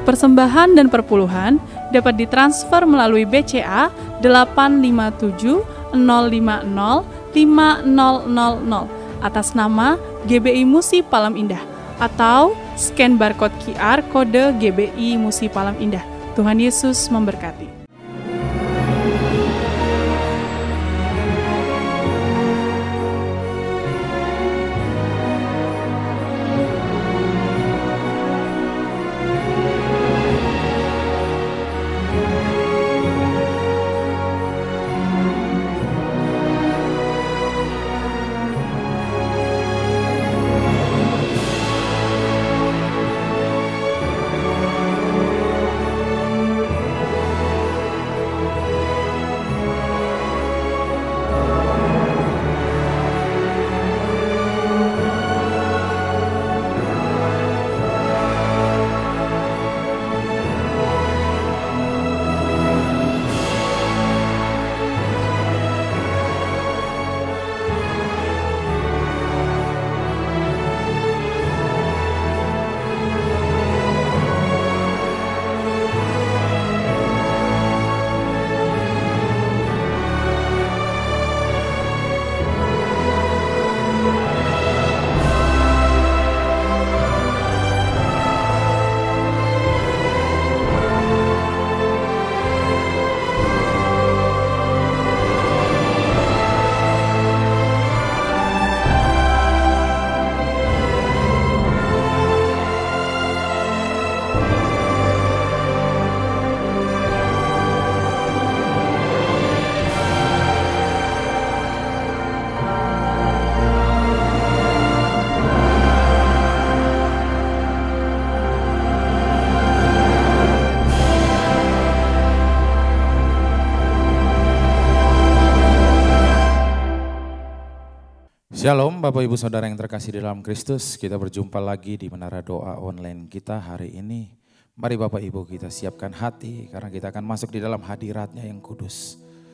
persembahan dan perpuluhan dapat ditransfer melalui BCA 857 050 5000 atas nama GBI Musi Palam Indah atau scan barcode QR kode GBI Musi Palam Indah. Tuhan Yesus memberkati. Shalom Bapak Ibu Saudara yang terkasih di dalam Kristus, kita berjumpa lagi di Menara Doa Online kita hari ini. Mari Bapak Ibu kita siapkan hati karena kita akan masuk di dalam hadirat-Nya yang kudus.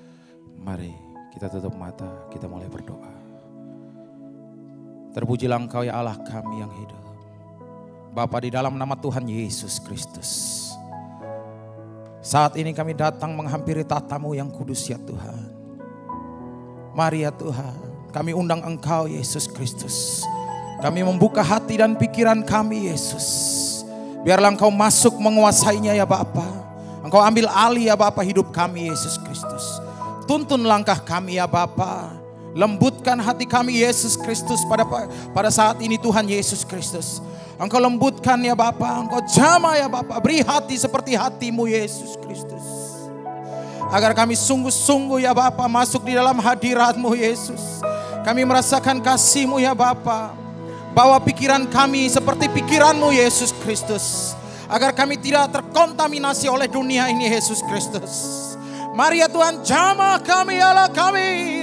Mari kita tutup mata, kita mulai berdoa. Terpujilah Engkau ya Allah kami yang hidup. Bapa, di dalam nama Tuhan Yesus Kristus, saat ini kami datang menghampiri tatamu yang kudus ya Tuhan. Mari ya Tuhan, kami undang Engkau Yesus Kristus. Kami membuka hati dan pikiran kami Yesus. Biarlah Engkau masuk menguasainya ya Bapa. Engkau ambil alih ya Bapa hidup kami Yesus Kristus. Tuntun langkah kami ya Bapa. Lembutkan hati kami Yesus Kristus pada saat ini Tuhan Yesus Kristus. Engkau lembutkan ya Bapa. Engkau jamah ya Bapa. Beri hati seperti hatimu Yesus Kristus. Agar kami sungguh-sungguh ya Bapa masuk di dalam hadirat-Mu Yesus. Kami merasakan kasih-Mu ya Bapa. Bawa pikiran kami seperti pikiran-Mu Yesus Kristus. Agar kami tidak terkontaminasi oleh dunia ini Yesus Kristus. Mari ya Tuhan, jamah kami Allah kami.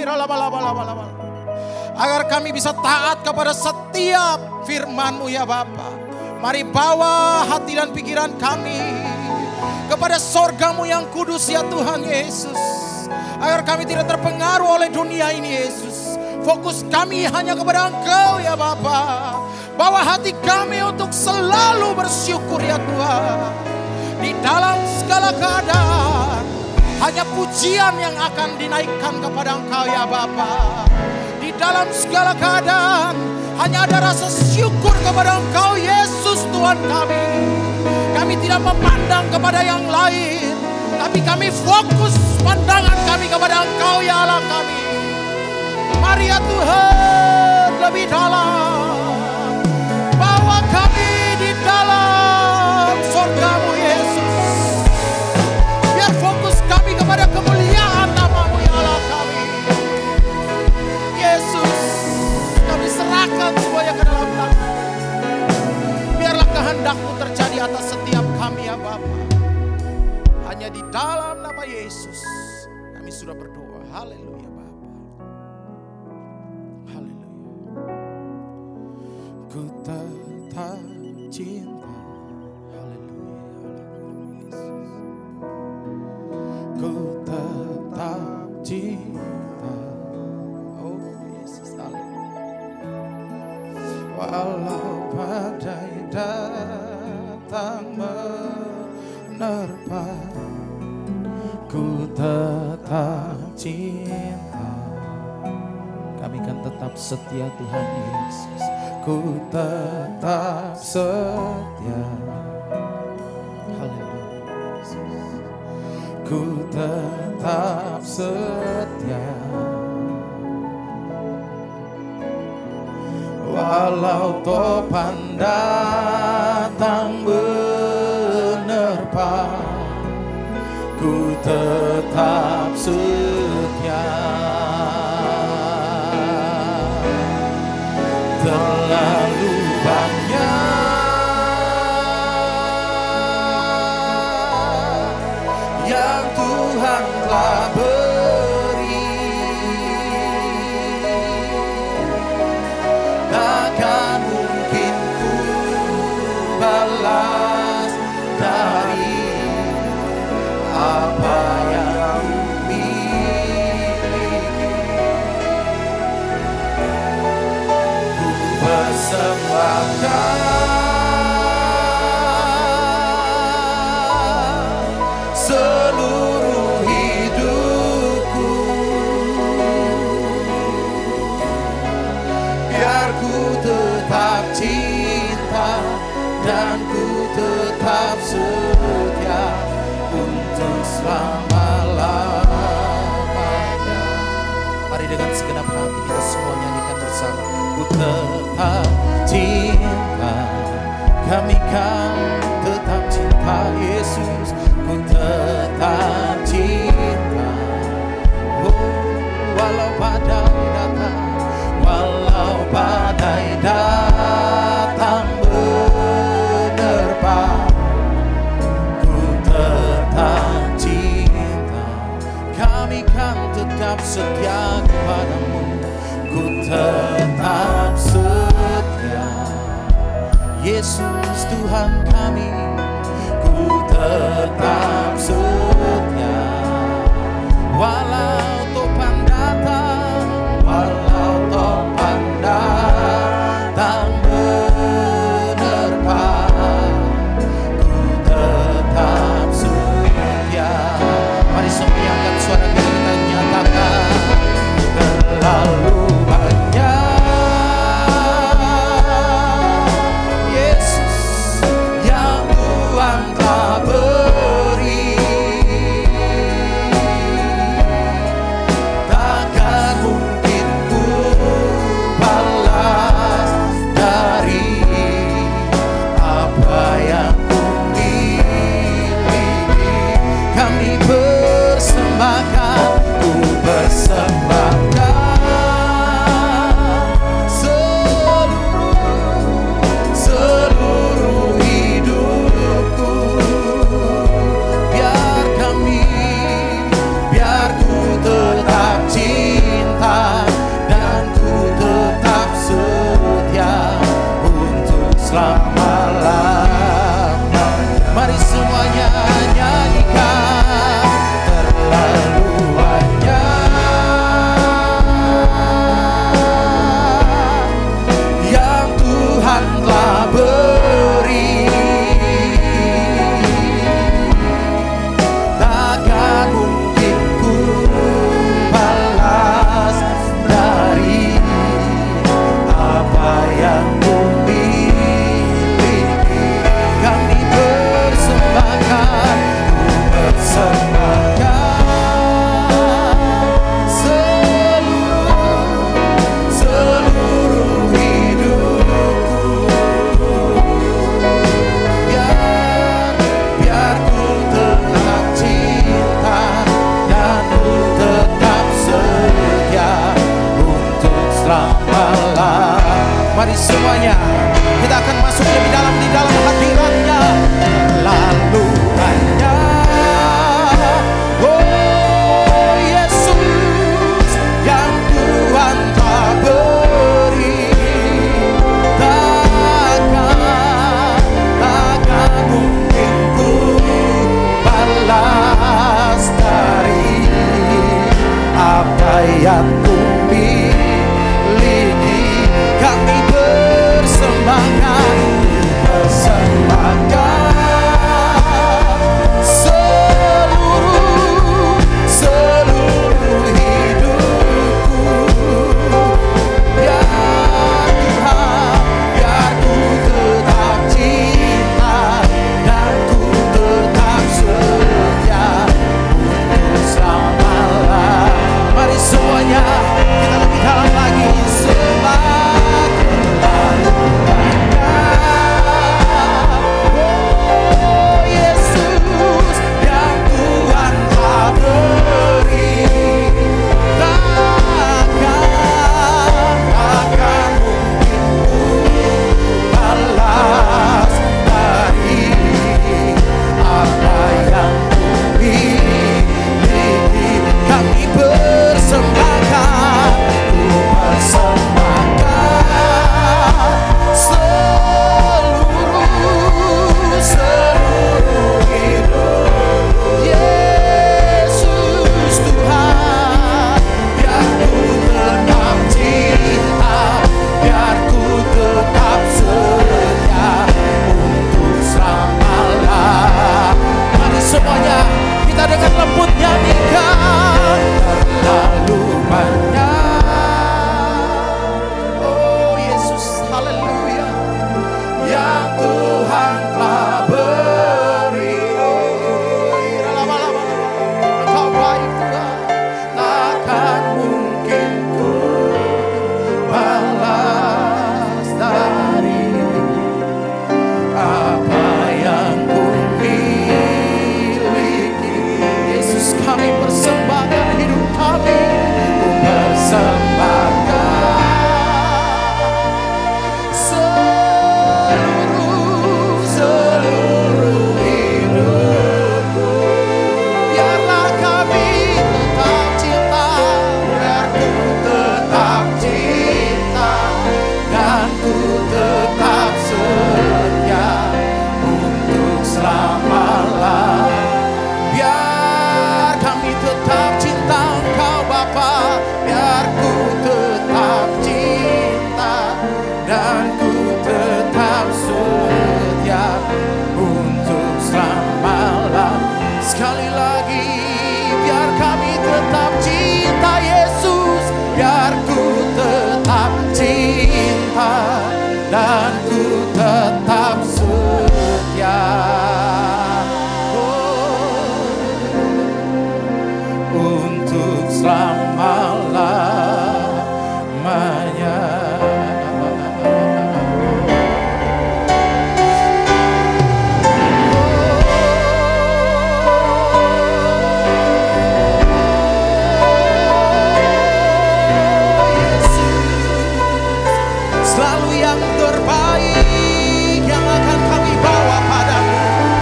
Agar kami bisa taat kepada setiap firman-Mu ya Bapa. Mari bawa hati dan pikiran kami kepada sorga-Mu yang kudus ya Tuhan Yesus. Agar kami tidak terpengaruh oleh dunia ini Yesus. Fokus kami hanya kepada Engkau ya Bapa. Bawa hati kami untuk selalu bersyukur ya Tuhan. Di dalam segala keadaan hanya pujian yang akan dinaikkan kepada Engkau ya Bapa. Di dalam segala keadaan hanya ada rasa syukur kepada Engkau Yesus Tuhan kami. Kami tidak memandang kepada yang lain, tapi kami fokus pandangan kami kepada Engkau ya Allah kami. Mari ya Tuhan lebih dalam. Bawa kami di dalam surga-Mu Yesus. Biar fokus kami kepada kemuliaan nama-Mu ya Allah kami. Yesus, kami serahkan semuanya ke dalam tangan. Biarlah kehendak-Mu terjadi atas setiap kami ya Bapa. Hanya di dalam nama Yesus kami sudah berdoa. Haleluya. Ku tetap cinta, haleluya, ku tetap cinta, oh Yesus, haleluya. Walau badai datang cinta. Kami kan tetap setia Tuhan Yesus. Ku tetap setia. Haleluya. Ku tetap setia. Walau topan datang menerpa, ku tetap setia. Terlalu banyak yang Tuhan telah beri, takkan mungkin ku balas dari apa yang miliki. Ku persembahkan seluruh hidupku, biar ku tetap cinta dan ku tetap setia untuk selama-lamanya. Mari dengan segenap hati kita semua nyanyikan bersama. Ku tetap cinta, kami kan tetap cinta Yesus. Ku tetap cinta, oh, walau badai datang, walau badai datang menerpa, ku tetap cinta. Kami kan tetap setia kepadamu. Ku tetap setia, Yesus Tuhan kami. Ku tetap setia, walau topan datang, walau topan datang menerpa, ku tetap setia. Mari semua angkat suara kita nyatakan. Terlalu Yesus yang Tuhan telah beri, takkan mungkin ku balas dari apa yang ku miliki. Kami persembahkan, ku persembahkan seluruh hidupku, biar ku tetap cinta dan ku tetap setia untuk selama-lamanya. Mari semuanya nyanyikan. Terlalu banyak yang Tuhan telah beri, takkan mungkin ku balas dari apa yang ku miliki. Kami persembahkan, ku persembahkan seluruh hidupku, biar ku tetap cinta dan ku tetap setia untuk selama-lamanya. Mari semuanya kita akan masuk lebih dalam di dalam hadirat-Nya. Lalu banyak, oh Yesus yang Tuhan telah beri, takkan mungkin ku balas dari apa yang ku miliki. Kami persembahkan seluruh untuk selama-lamanya. Sekali lagi, biar kami tetap cinta Yesus, biar ku tetap cinta dan ku tetap setia. Untuk selama-lamanya. Selalu yang terbaik yang akan kami bawa padamu.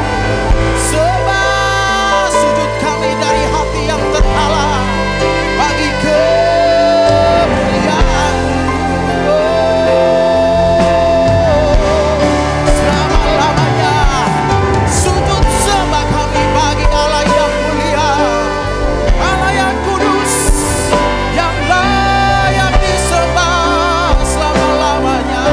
Sembah sujud kami dari hati yang terdalam bagi kemuliaan. Selama-lamanya sujud sembah kami bagi Allah yang mulia, Allah yang kudus, yang layak disembah selama-lamanya.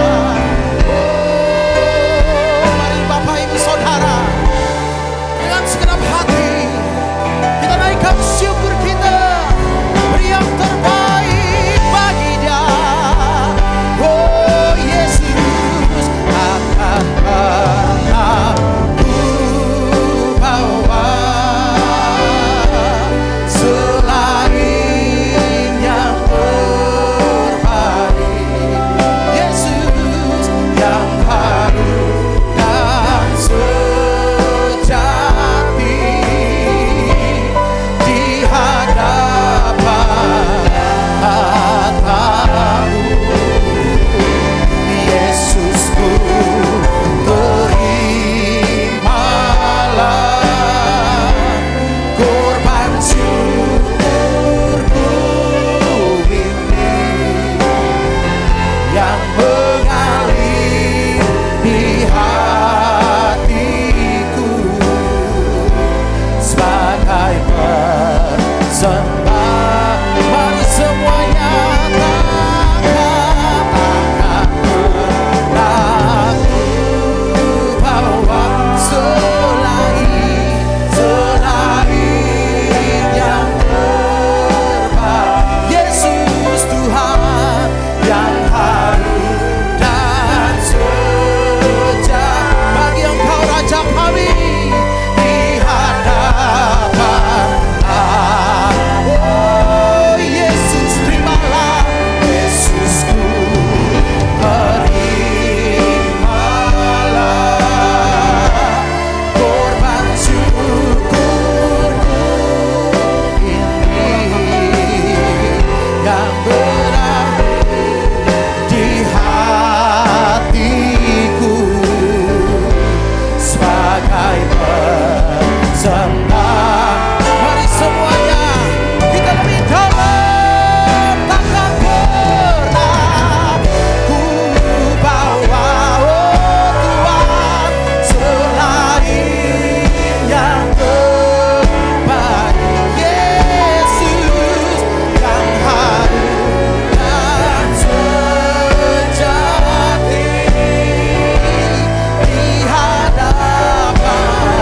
Mari Bapak Ibu Saudara, dengan segenap hati kita naikkan syukur kita, beri yang terbaik bagi Dia. Oh Yesus, akan pernah ku bawa selain yang terbaik. Yesus yang baru dan sejati di hadapan matamu. Yesusku, terimalah korban syukurku ini yang mengalir di hatiku sebagai persembah. Mari semuanya takkan pernah ku bawa selain yang terbaik. Yesus Tuhan yang harum dan sejati, bagi Engkau Raja kami di hadapan Allah. Oh Yesus, terimalah. Yesusku, terimalah korban syukurku ini yang berada di hatiku sebagai persembah. Mari semuanya kita lebih dalam, takkan pernah ku bawa, oh Tuhan, selain yang terbaik. Yesus yang harum dan sejati di hadapan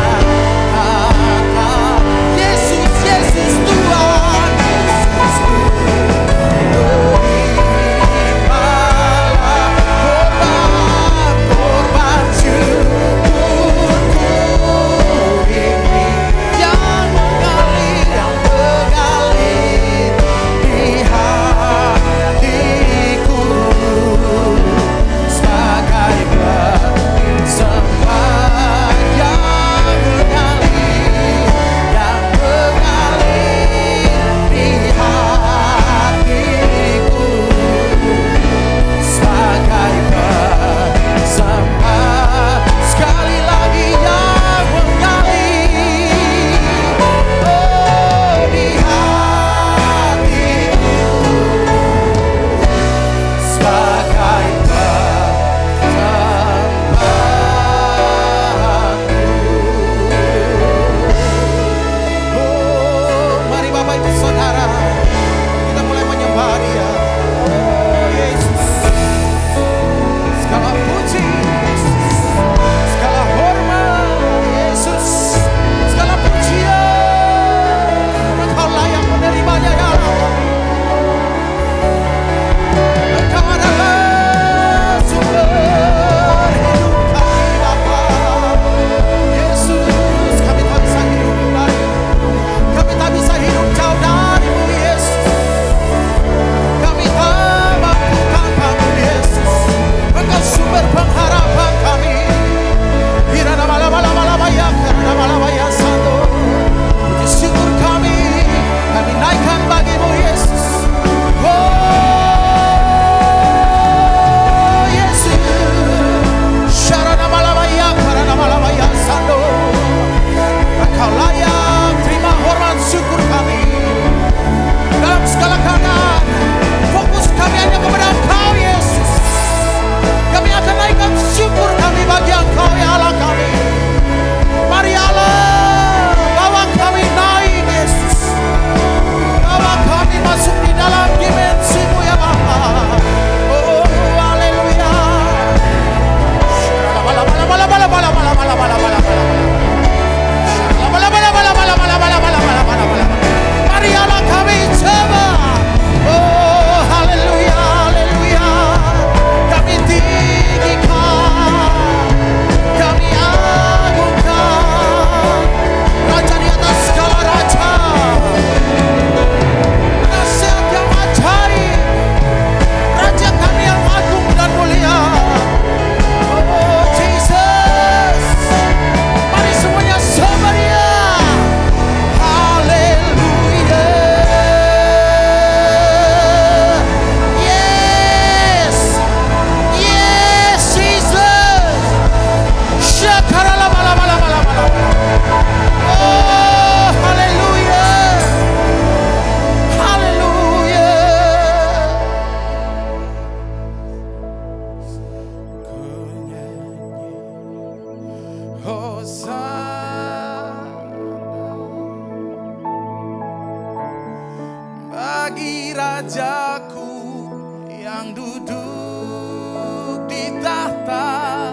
Bagi Rajaku yang duduk di tahta,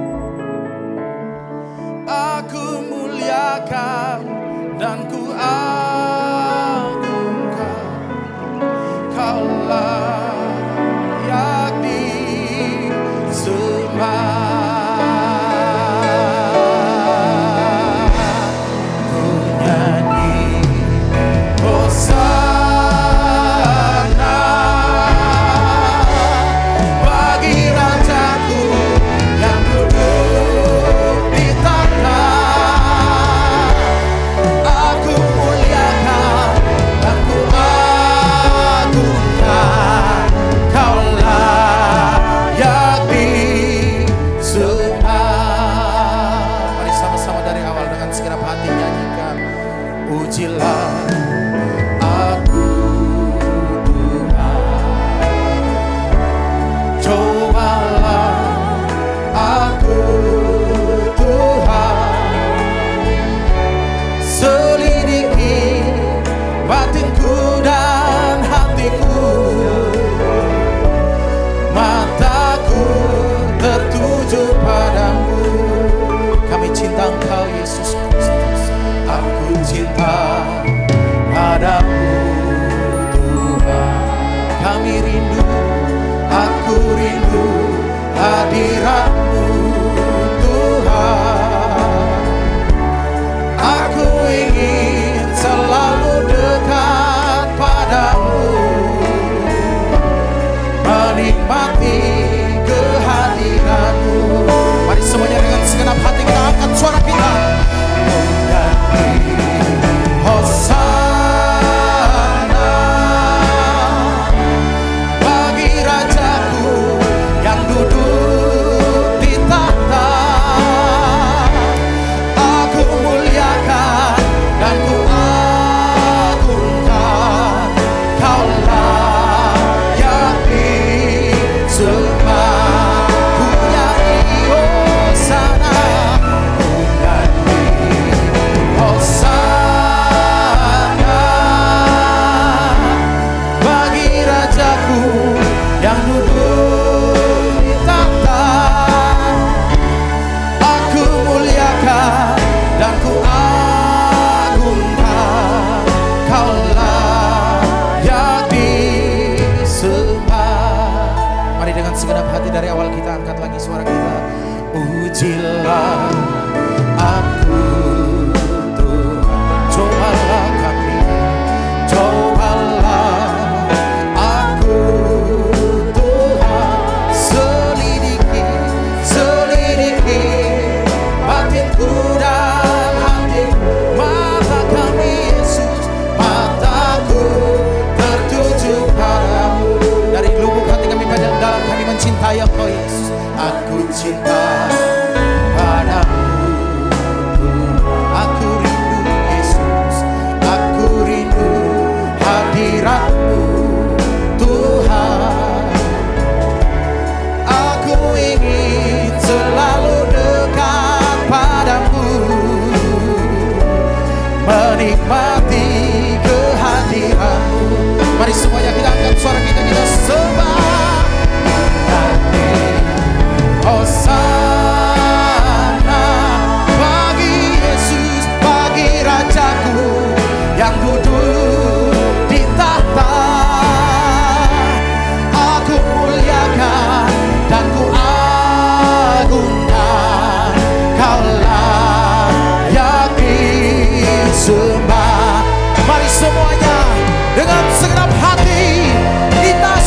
aku muliakan dan ku agungkan. Kau layak disembah. Mari semuanya dengan segenap hati kita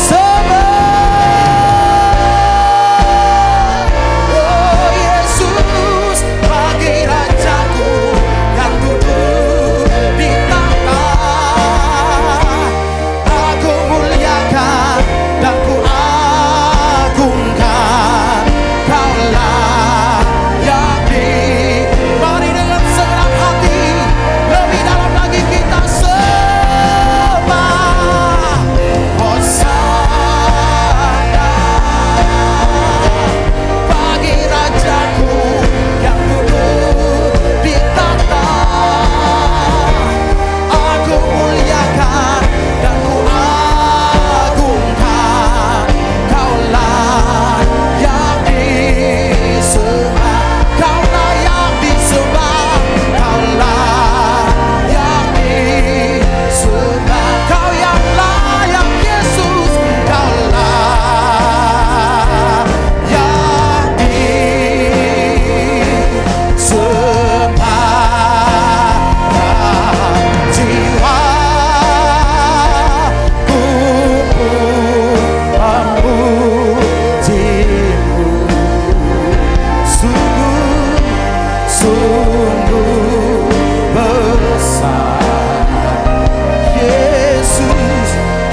Yesus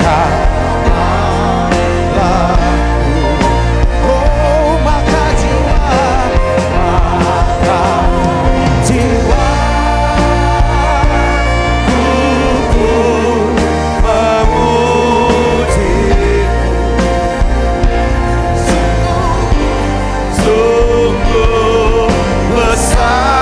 Allahku. Oh maka jiwaku pun memujimu. Sungguh besar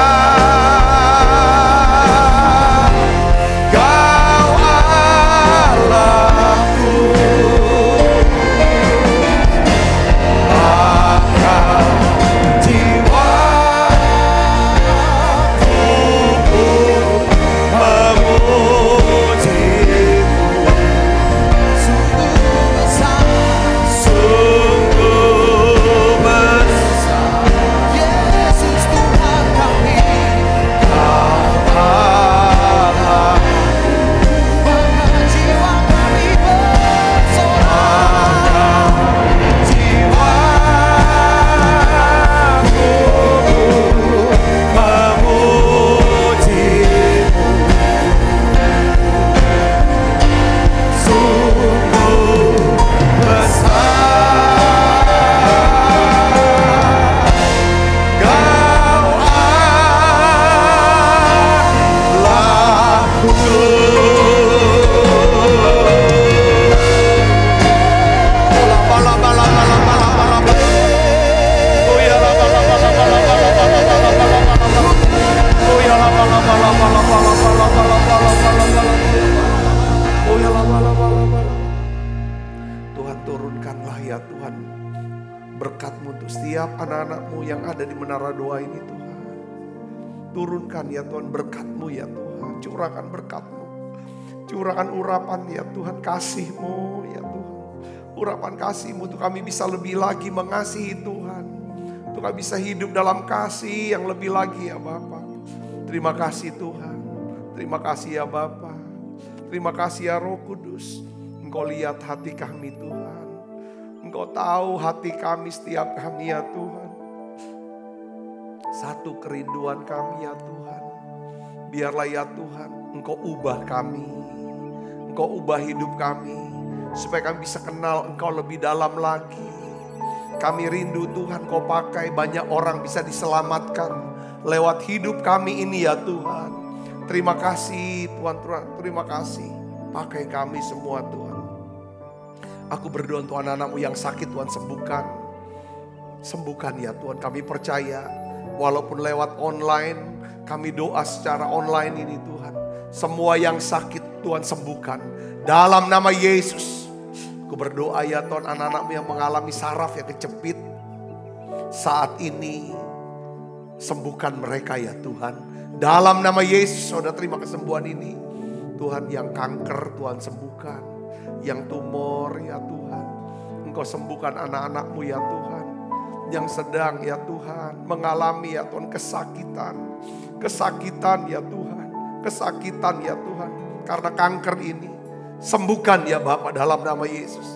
anak-anakmu yang ada di menara doa ini Tuhan. Turunkan ya Tuhan berkat-Mu ya Tuhan. Curahkan berkat-Mu. Curahkan urapan ya Tuhan, kasih-Mu ya Tuhan. Urapan kasih-Mu untuk kami bisa lebih lagi mengasihi Tuhan. Untuk kami bisa hidup dalam kasih yang lebih lagi ya Bapa. Terima kasih Tuhan. Terima kasih ya Bapa. Terima kasih ya Roh Kudus. Engkau lihat hati kami Tuhan. Engkau tahu hati kami setiap kami ya Tuhan. Satu kerinduan kami ya Tuhan. Biarlah ya Tuhan Engkau ubah kami. Engkau ubah hidup kami. Supaya kami bisa kenal Engkau lebih dalam lagi. Kami rindu Tuhan Kau pakai banyak orang bisa diselamatkan. Lewat hidup kami ini ya Tuhan. Terima kasih Tuhan, terima kasih. Pakai kami semua Tuhan. Aku berdoa untuk anak-anakmu yang sakit Tuhan sembuhkan. Sembuhkan ya Tuhan, kami percaya. Walaupun lewat online, kami doa secara online ini Tuhan. Semua yang sakit Tuhan sembuhkan. Dalam nama Yesus. Aku berdoa ya Tuhan, anak-anakmu yang mengalami saraf yang kejepit. Saat ini, sembuhkan mereka ya Tuhan. Dalam nama Yesus, saudara terima kesembuhan ini. Tuhan yang kanker Tuhan sembuhkan. Yang tumor ya Tuhan, Engkau sembuhkan anak-anakmu ya Tuhan. Yang sedang ya Tuhan mengalami ya Tuhan kesakitan. Kesakitan ya Tuhan, kesakitan ya Tuhan. Karena kanker ini, sembuhkan ya Bapa dalam nama Yesus.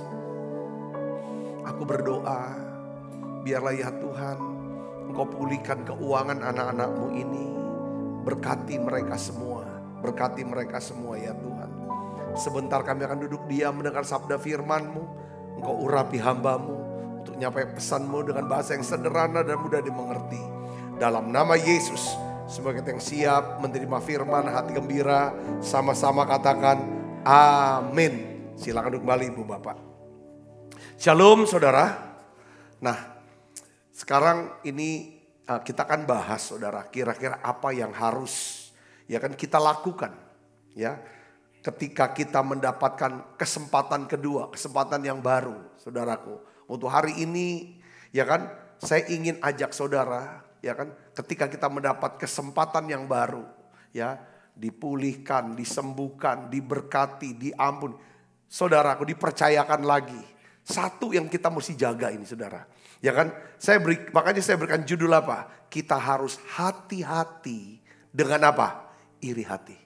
Aku berdoa, biarlah ya Tuhan Engkau pulihkan keuangan anak-anakmu ini. Berkati mereka semua, berkati mereka semua ya Tuhan. Sebentar kami akan duduk diam mendengar sabda firman-Mu. Engkau urapi hamba-Mu untuk nyampai pesan-Mu dengan bahasa yang sederhana dan mudah dimengerti. Dalam nama Yesus, sebagai yang siap menerima firman, hati gembira, sama-sama katakan amin. Silakan duduk kembali Ibu Bapak. Shalom saudara. Nah, sekarang ini kita akan bahas saudara, kira-kira apa yang harus ya kan kita lakukan ya. Ketika kita mendapatkan kesempatan kedua, kesempatan yang baru, saudaraku. Untuk hari ini, ya kan, saya ingin ajak saudara, ya kan, ketika kita mendapat kesempatan yang baru, ya, dipulihkan, disembuhkan, diberkati, diampun. Saudaraku, dipercayakan lagi. Satu yang kita mesti jaga ini, saudara. Ya kan, makanya saya berikan judul apa? Kita harus hati-hati dengan apa? Iri hati.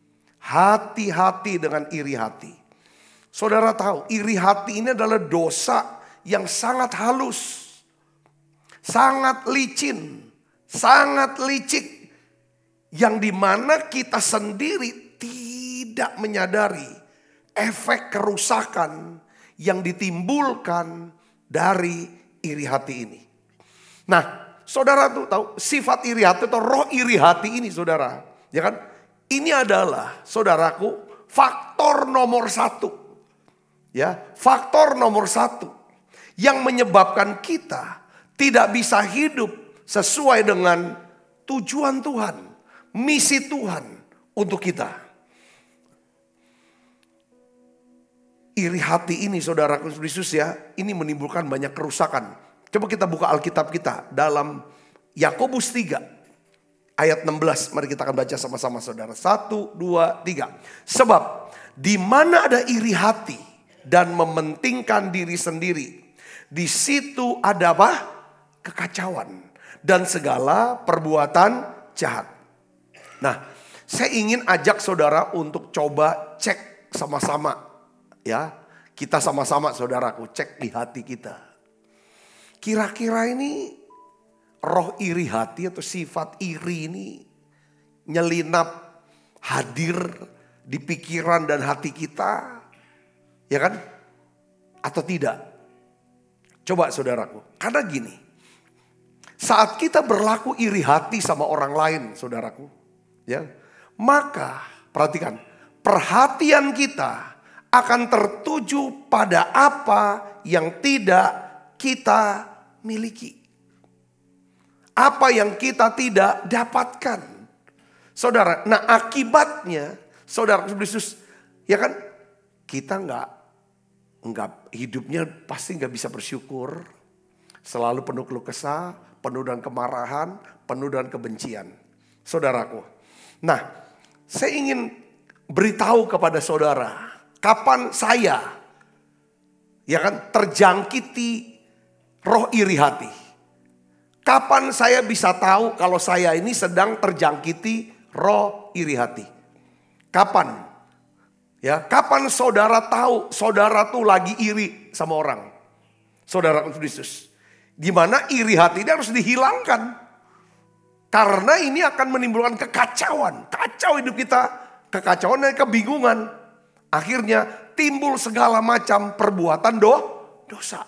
Hati-hati dengan iri hati. Saudara tahu, iri hati ini adalah dosa yang sangat halus. Sangat licin. Sangat licik. Yang dimana kita sendiri tidak menyadari efek kerusakan yang ditimbulkan dari iri hati ini. Nah, saudara tuh tahu sifat iri hati atau roh iri hati ini, saudara, ya kan? Ini adalah, saudaraku, faktor nomor 1, ya, faktor nomor 1 yang menyebabkan kita tidak bisa hidup sesuai dengan tujuan Tuhan, misi Tuhan untuk kita. Iri hati ini, saudaraku Yesus, ya, ini menimbulkan banyak kerusakan. Coba kita buka Alkitab kita dalam Yakobus 3 ayat 16. Mari kita akan baca sama-sama, saudara. 1, 2, 3. Sebab di mana ada iri hati dan mementingkan diri sendiri, di situ ada apa? Kekacauan dan segala perbuatan jahat. Nah, saya ingin ajak saudara untuk coba cek sama-sama, ya. Kita sama-sama, saudaraku, cek di hati kita. Kira-kira ini roh iri hati atau sifat iri ini nyelinap hadir di pikiran dan hati kita, ya kan? Atau tidak? Coba, saudaraku, karena gini, saat kita berlaku iri hati sama orang lain, saudaraku, ya, maka perhatikan, perhatian kita akan tertuju pada apa yang tidak kita miliki. Apa yang kita tidak dapatkan. Saudara, nah akibatnya, saudara Yesus, ya kan, kita nggak hidupnya pasti nggak bisa bersyukur, selalu penuh keluh kesah, penuh dengan kemarahan, penuh dengan kebencian, saudaraku. Nah, saya ingin beritahu kepada saudara, kapan saya, ya kan, terjangkiti roh iri hati. Kapan saya bisa tahu kalau saya ini sedang terjangkiti roh iri hati? Kapan? Ya, kapan saudara tahu saudara tuh lagi iri sama orang? Saudara Yesus. Di mana iri hati ini harus dihilangkan. Karena ini akan menimbulkan kekacauan. Kacau hidup kita. Kekacauan dan kebingungan. Akhirnya timbul segala macam perbuatan dosa.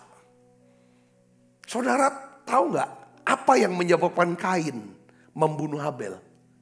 Saudara tahu nggak apa yang menyebabkan Kain membunuh Habel?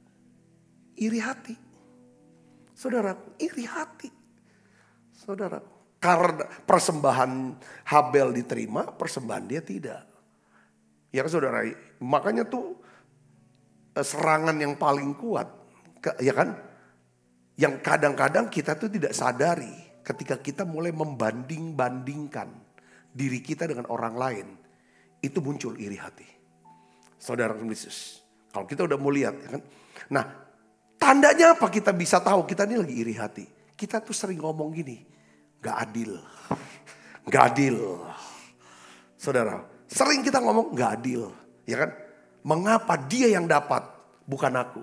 Iri hati. Saudara, iri hati. Saudara, karena persembahan Habel diterima, persembahan dia tidak. Ya kan, saudara, makanya tuh serangan yang paling kuat, ya kan? Yang kadang-kadang kita tuh tidak sadari ketika kita mulai membanding-bandingkan diri kita dengan orang lain. Itu muncul iri hati. Saudara Yesus. Kalau kita udah mau lihat, ya kan? Nah, tandanya apa kita bisa tahu kita ini lagi iri hati? Kita tuh sering ngomong gini, gak adil. Gak adil. Saudara, sering kita ngomong gak adil. Ya kan? Mengapa dia yang dapat, bukan aku?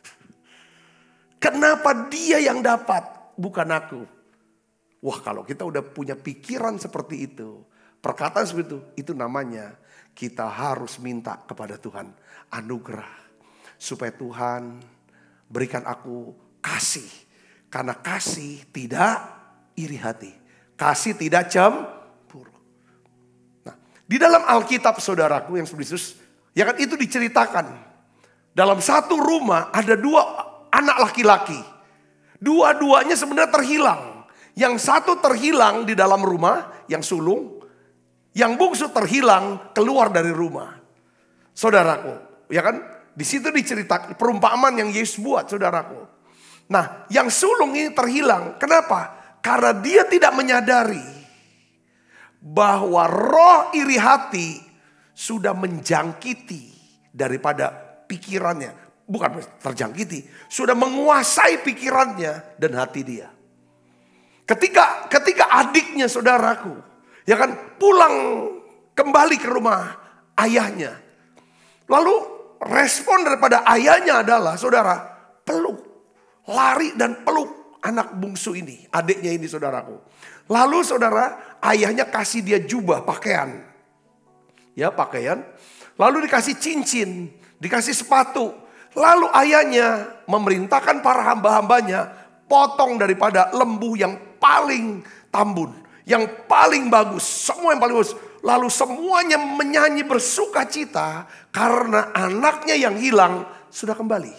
Kenapa dia yang dapat, bukan aku? Wah, kalau kita udah punya pikiran seperti itu, perkataan seperti itu namanya kita harus minta kepada Tuhan anugerah. Supaya Tuhan berikan aku kasih. Karena kasih tidak iri hati. Kasih tidak cemburu. Nah, di dalam Alkitab, saudaraku yang Yesus, ya kan, itu diceritakan. Dalam satu rumah ada 2 anak laki-laki. Dua-duanya sebenarnya terhilang. Yang satu terhilang di dalam rumah, yang sulung. Yang bungsu terhilang keluar dari rumah. Saudaraku, ya kan? Di situ diceritakan perumpamaan yang Yesus buat, saudaraku. Nah, yang sulung ini terhilang. Kenapa? Karena dia tidak menyadari bahwa roh iri hati sudah menjangkiti daripada pikirannya. Bukan terjangkiti, sudah menguasai pikirannya dan hati dia. Ketika adiknya, saudaraku, ya kan, pulang kembali ke rumah ayahnya. Lalu respon daripada ayahnya adalah, saudara, peluk. Lari dan peluk anak bungsu ini, adiknya ini, saudaraku. Lalu saudara, ayahnya kasih dia jubah, pakaian. Ya, pakaian. Lalu dikasih cincin, dikasih sepatu. Lalu ayahnya memerintahkan para hamba-hambanya potong daripada lembu yang paling tambun, yang paling bagus, semua yang paling bagus. Lalu semuanya menyanyi bersuka cita karena anaknya yang hilang sudah kembali.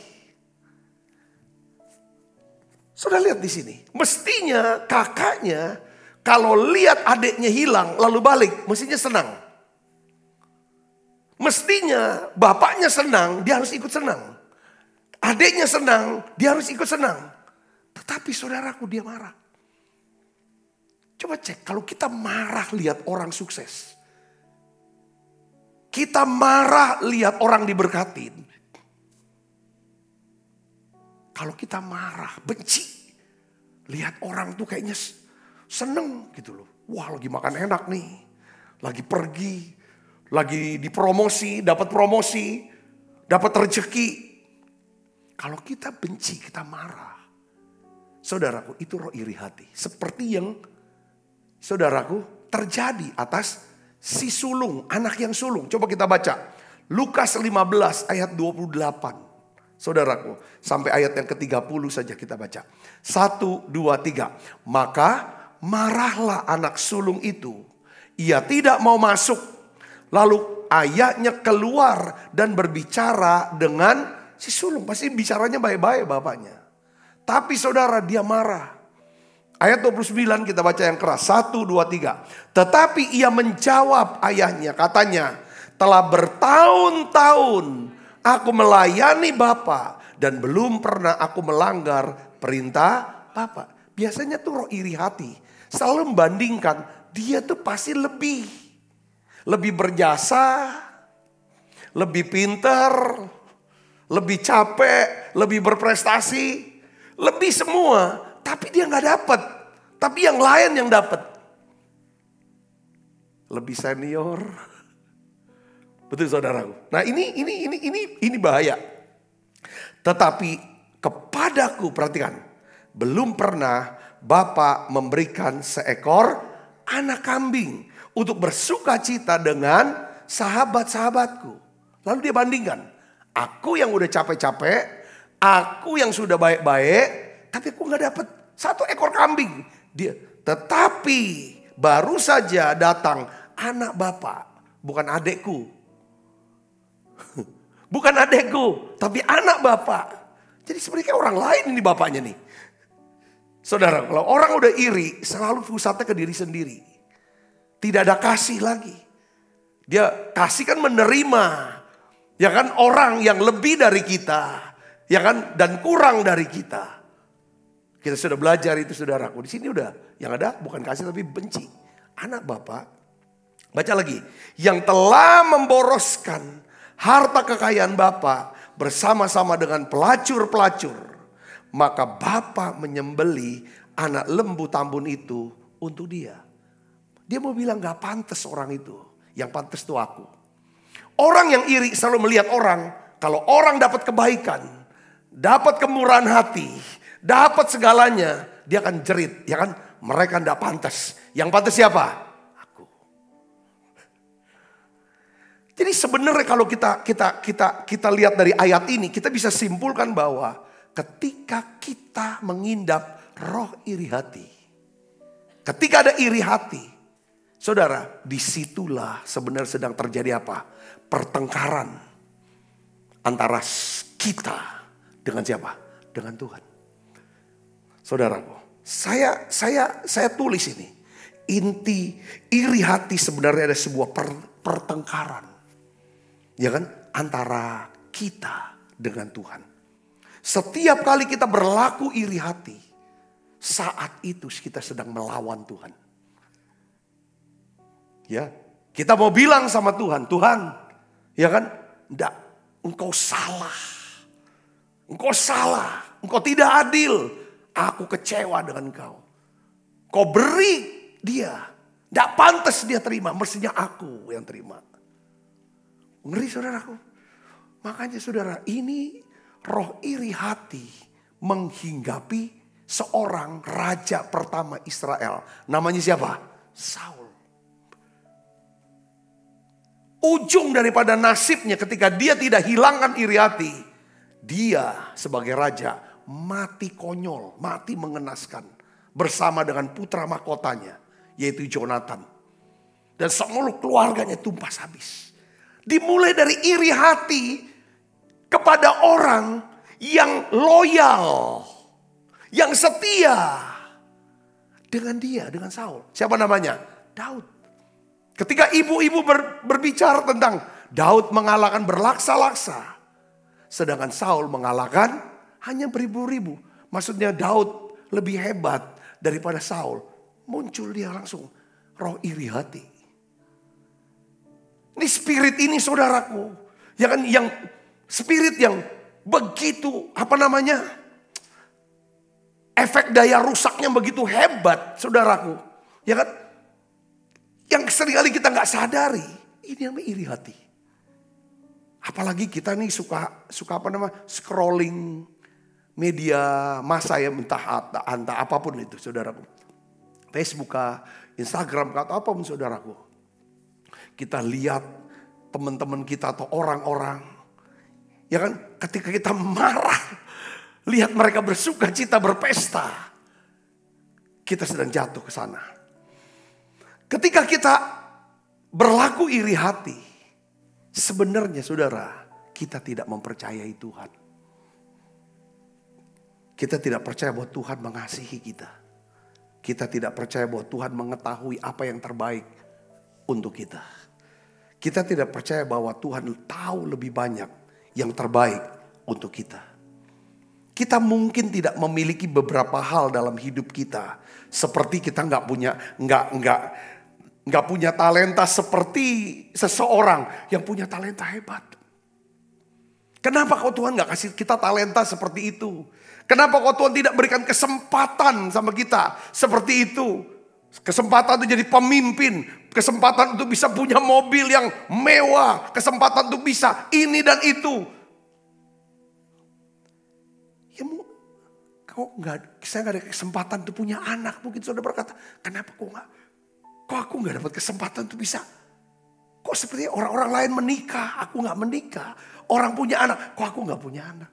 Sudah lihat di sini. Mestinya kakaknya kalau lihat adiknya hilang lalu balik, mestinya senang. Mestinya bapaknya senang, dia harus ikut senang. Adiknya senang, dia harus ikut senang. Tetapi saudaraku, dia marah. Coba cek, kalau kita marah lihat orang sukses. Kita marah lihat orang diberkatin. Kalau kita marah, benci. Lihat orang tuh kayaknya seneng gitu loh. Wah, lagi makan enak nih. Lagi pergi. Lagi dipromosi, dapat promosi. Dapat rezeki. Kalau kita benci, kita marah. Saudaraku, itu roh iri hati. Seperti yang saudaraku terjadi atas si sulung, anak yang sulung. Coba kita baca. Lukas 15 ayat 28. Saudaraku, sampai ayat yang ke-30 saja kita baca. 1, 2, 3. Maka marahlah anak sulung itu. Ia tidak mau masuk. Lalu ayahnya keluar dan berbicara dengan si sulung. Pasti bicaranya baik-baik bapaknya. Tapi saudara, dia marah. Ayat 29 kita baca yang keras. 1, 2, 3. Tetapi ia menjawab ayahnya. Katanya, telah bertahun-tahun aku melayani Bapa. Dan belum pernah aku melanggar perintah Bapa. Biasanya tuh roh iri hati. Selalu membandingkan. Dia tuh pasti lebih berjasa. Lebih pintar. Lebih capek. Lebih berprestasi. Lebih semua. Tapi dia gak dapat. Tapi yang lain yang dapat. Lebih senior. Betul saudaraku. Nah ini bahaya. Tetapi kepadaku, perhatikan. Belum pernah Bapa memberikan seekor anak kambing. Untuk bersuka cita dengan sahabat-sahabatku. Lalu dia bandingkan. Aku yang udah capek-capek. Aku yang sudah baik-baik, tapi aku gak dapat 1 ekor kambing. Tetapi baru saja datang anak Bapak, bukan adekku. Bukan adekku, tapi anak Bapak. Jadi sebenarnya kayak orang lain ini bapaknya nih. Saudara, kalau orang udah iri, selalu pusatnya ke diri sendiri. Tidak ada kasih lagi. Dia kasih kan menerima. Ya kan, orang yang lebih dari kita. Ya kan, dan kurang dari kita. Kita sudah belajar itu saudaraku. Di sini udah, yang ada bukan kasih tapi benci. Anak Bapak, baca lagi. Yang telah memboroskan harta kekayaan Bapak bersama-sama dengan pelacur-pelacur. Maka Bapak menyembeli anak lembu tambun itu untuk dia. Dia mau bilang gak pantas orang itu. Yang pantas itu aku. Orang yang iri selalu melihat orang. Kalau orang dapat kebaikan. Dapat kemurahan hati, dapat segalanya, dia akan jerit, ya kan? Mereka tidak pantas. Yang pantas siapa? Aku. Jadi sebenarnya kalau kita lihat dari ayat ini, kita bisa simpulkan bahwa ketika kita mengindap roh iri hati, ketika ada iri hati, saudara, disitulah sebenarnya sedang terjadi apa? Pertengkaran antara kita. Dengan siapa? Dengan Tuhan. Saudaraku, saya tulis ini. Inti iri hati sebenarnya ada sebuah pertengkaran. Ya kan? Antara kita dengan Tuhan. Setiap kali kita berlaku iri hati, saat itu kita sedang melawan Tuhan. Ya, kita mau bilang sama Tuhan, Tuhan, ya kan? Enggak, engkau salah. Engkau salah, engkau tidak adil. Aku kecewa dengan engkau. Kau beri dia. Tidak pantas dia terima, mestinya aku yang terima. Ngeri saudaraku. Makanya saudara, ini roh iri hati menghinggapi seorang raja pertama Israel. Namanya siapa? Saul. Ujung daripada nasibnya ketika dia tidak hilangkan iri hati. Dia sebagai raja mati konyol, mati mengenaskan. Bersama dengan putra mahkotanya, yaitu Jonathan. Dan seluruh keluarganya tumpas habis. Dimulai dari iri hati kepada orang yang loyal, yang setia dengan dia, dengan Saul. Siapa namanya? Daud. Ketika ibu-ibu berbicara tentang Daud mengalahkan berlaksa-laksa, sedangkan Saul mengalahkan hanya beribu-ribu. Maksudnya Daud lebih hebat daripada Saul. Muncul dia langsung roh iri hati. Ini spirit ini saudaraku, ya kan, yang spirit yang begitu efek daya rusaknya begitu hebat, saudaraku, ya kan, yang seringkali kita nggak sadari, ini namanya iri hati. Apalagi kita nih suka scrolling media massa ya, entah apapun itu, saudaraku, Facebook, Instagram, atau apapun, saudaraku. Kita lihat teman-teman kita atau orang-orang, ya kan, ketika kita marah, lihat mereka bersuka cita, berpesta, kita sedang jatuh ke sana. Ketika kita berlaku iri hati, sebenarnya saudara, kita tidak mempercayai Tuhan. Kita tidak percaya bahwa Tuhan mengasihi kita. Kita tidak percaya bahwa Tuhan mengetahui apa yang terbaik untuk kita. Kita tidak percaya bahwa Tuhan tahu lebih banyak yang terbaik untuk kita. Kita mungkin tidak memiliki beberapa hal dalam hidup kita, seperti kita nggak punya talenta seperti seseorang yang punya talenta hebat. Kenapa kok Tuhan nggak kasih kita talenta seperti itu? Kenapa kok Tuhan tidak berikan kesempatan sama kita seperti itu? Kesempatan untuk jadi pemimpin, kesempatan untuk bisa punya mobil yang mewah, kesempatan untuk bisa ini dan itu. Ya saya nggak ada kesempatan untuk punya anak. Mungkin saudara berkata, kenapa kok aku nggak dapat kesempatan untuk bisa? Kok seperti orang-orang lain menikah, aku nggak menikah. Orang punya anak, kok aku nggak punya anak?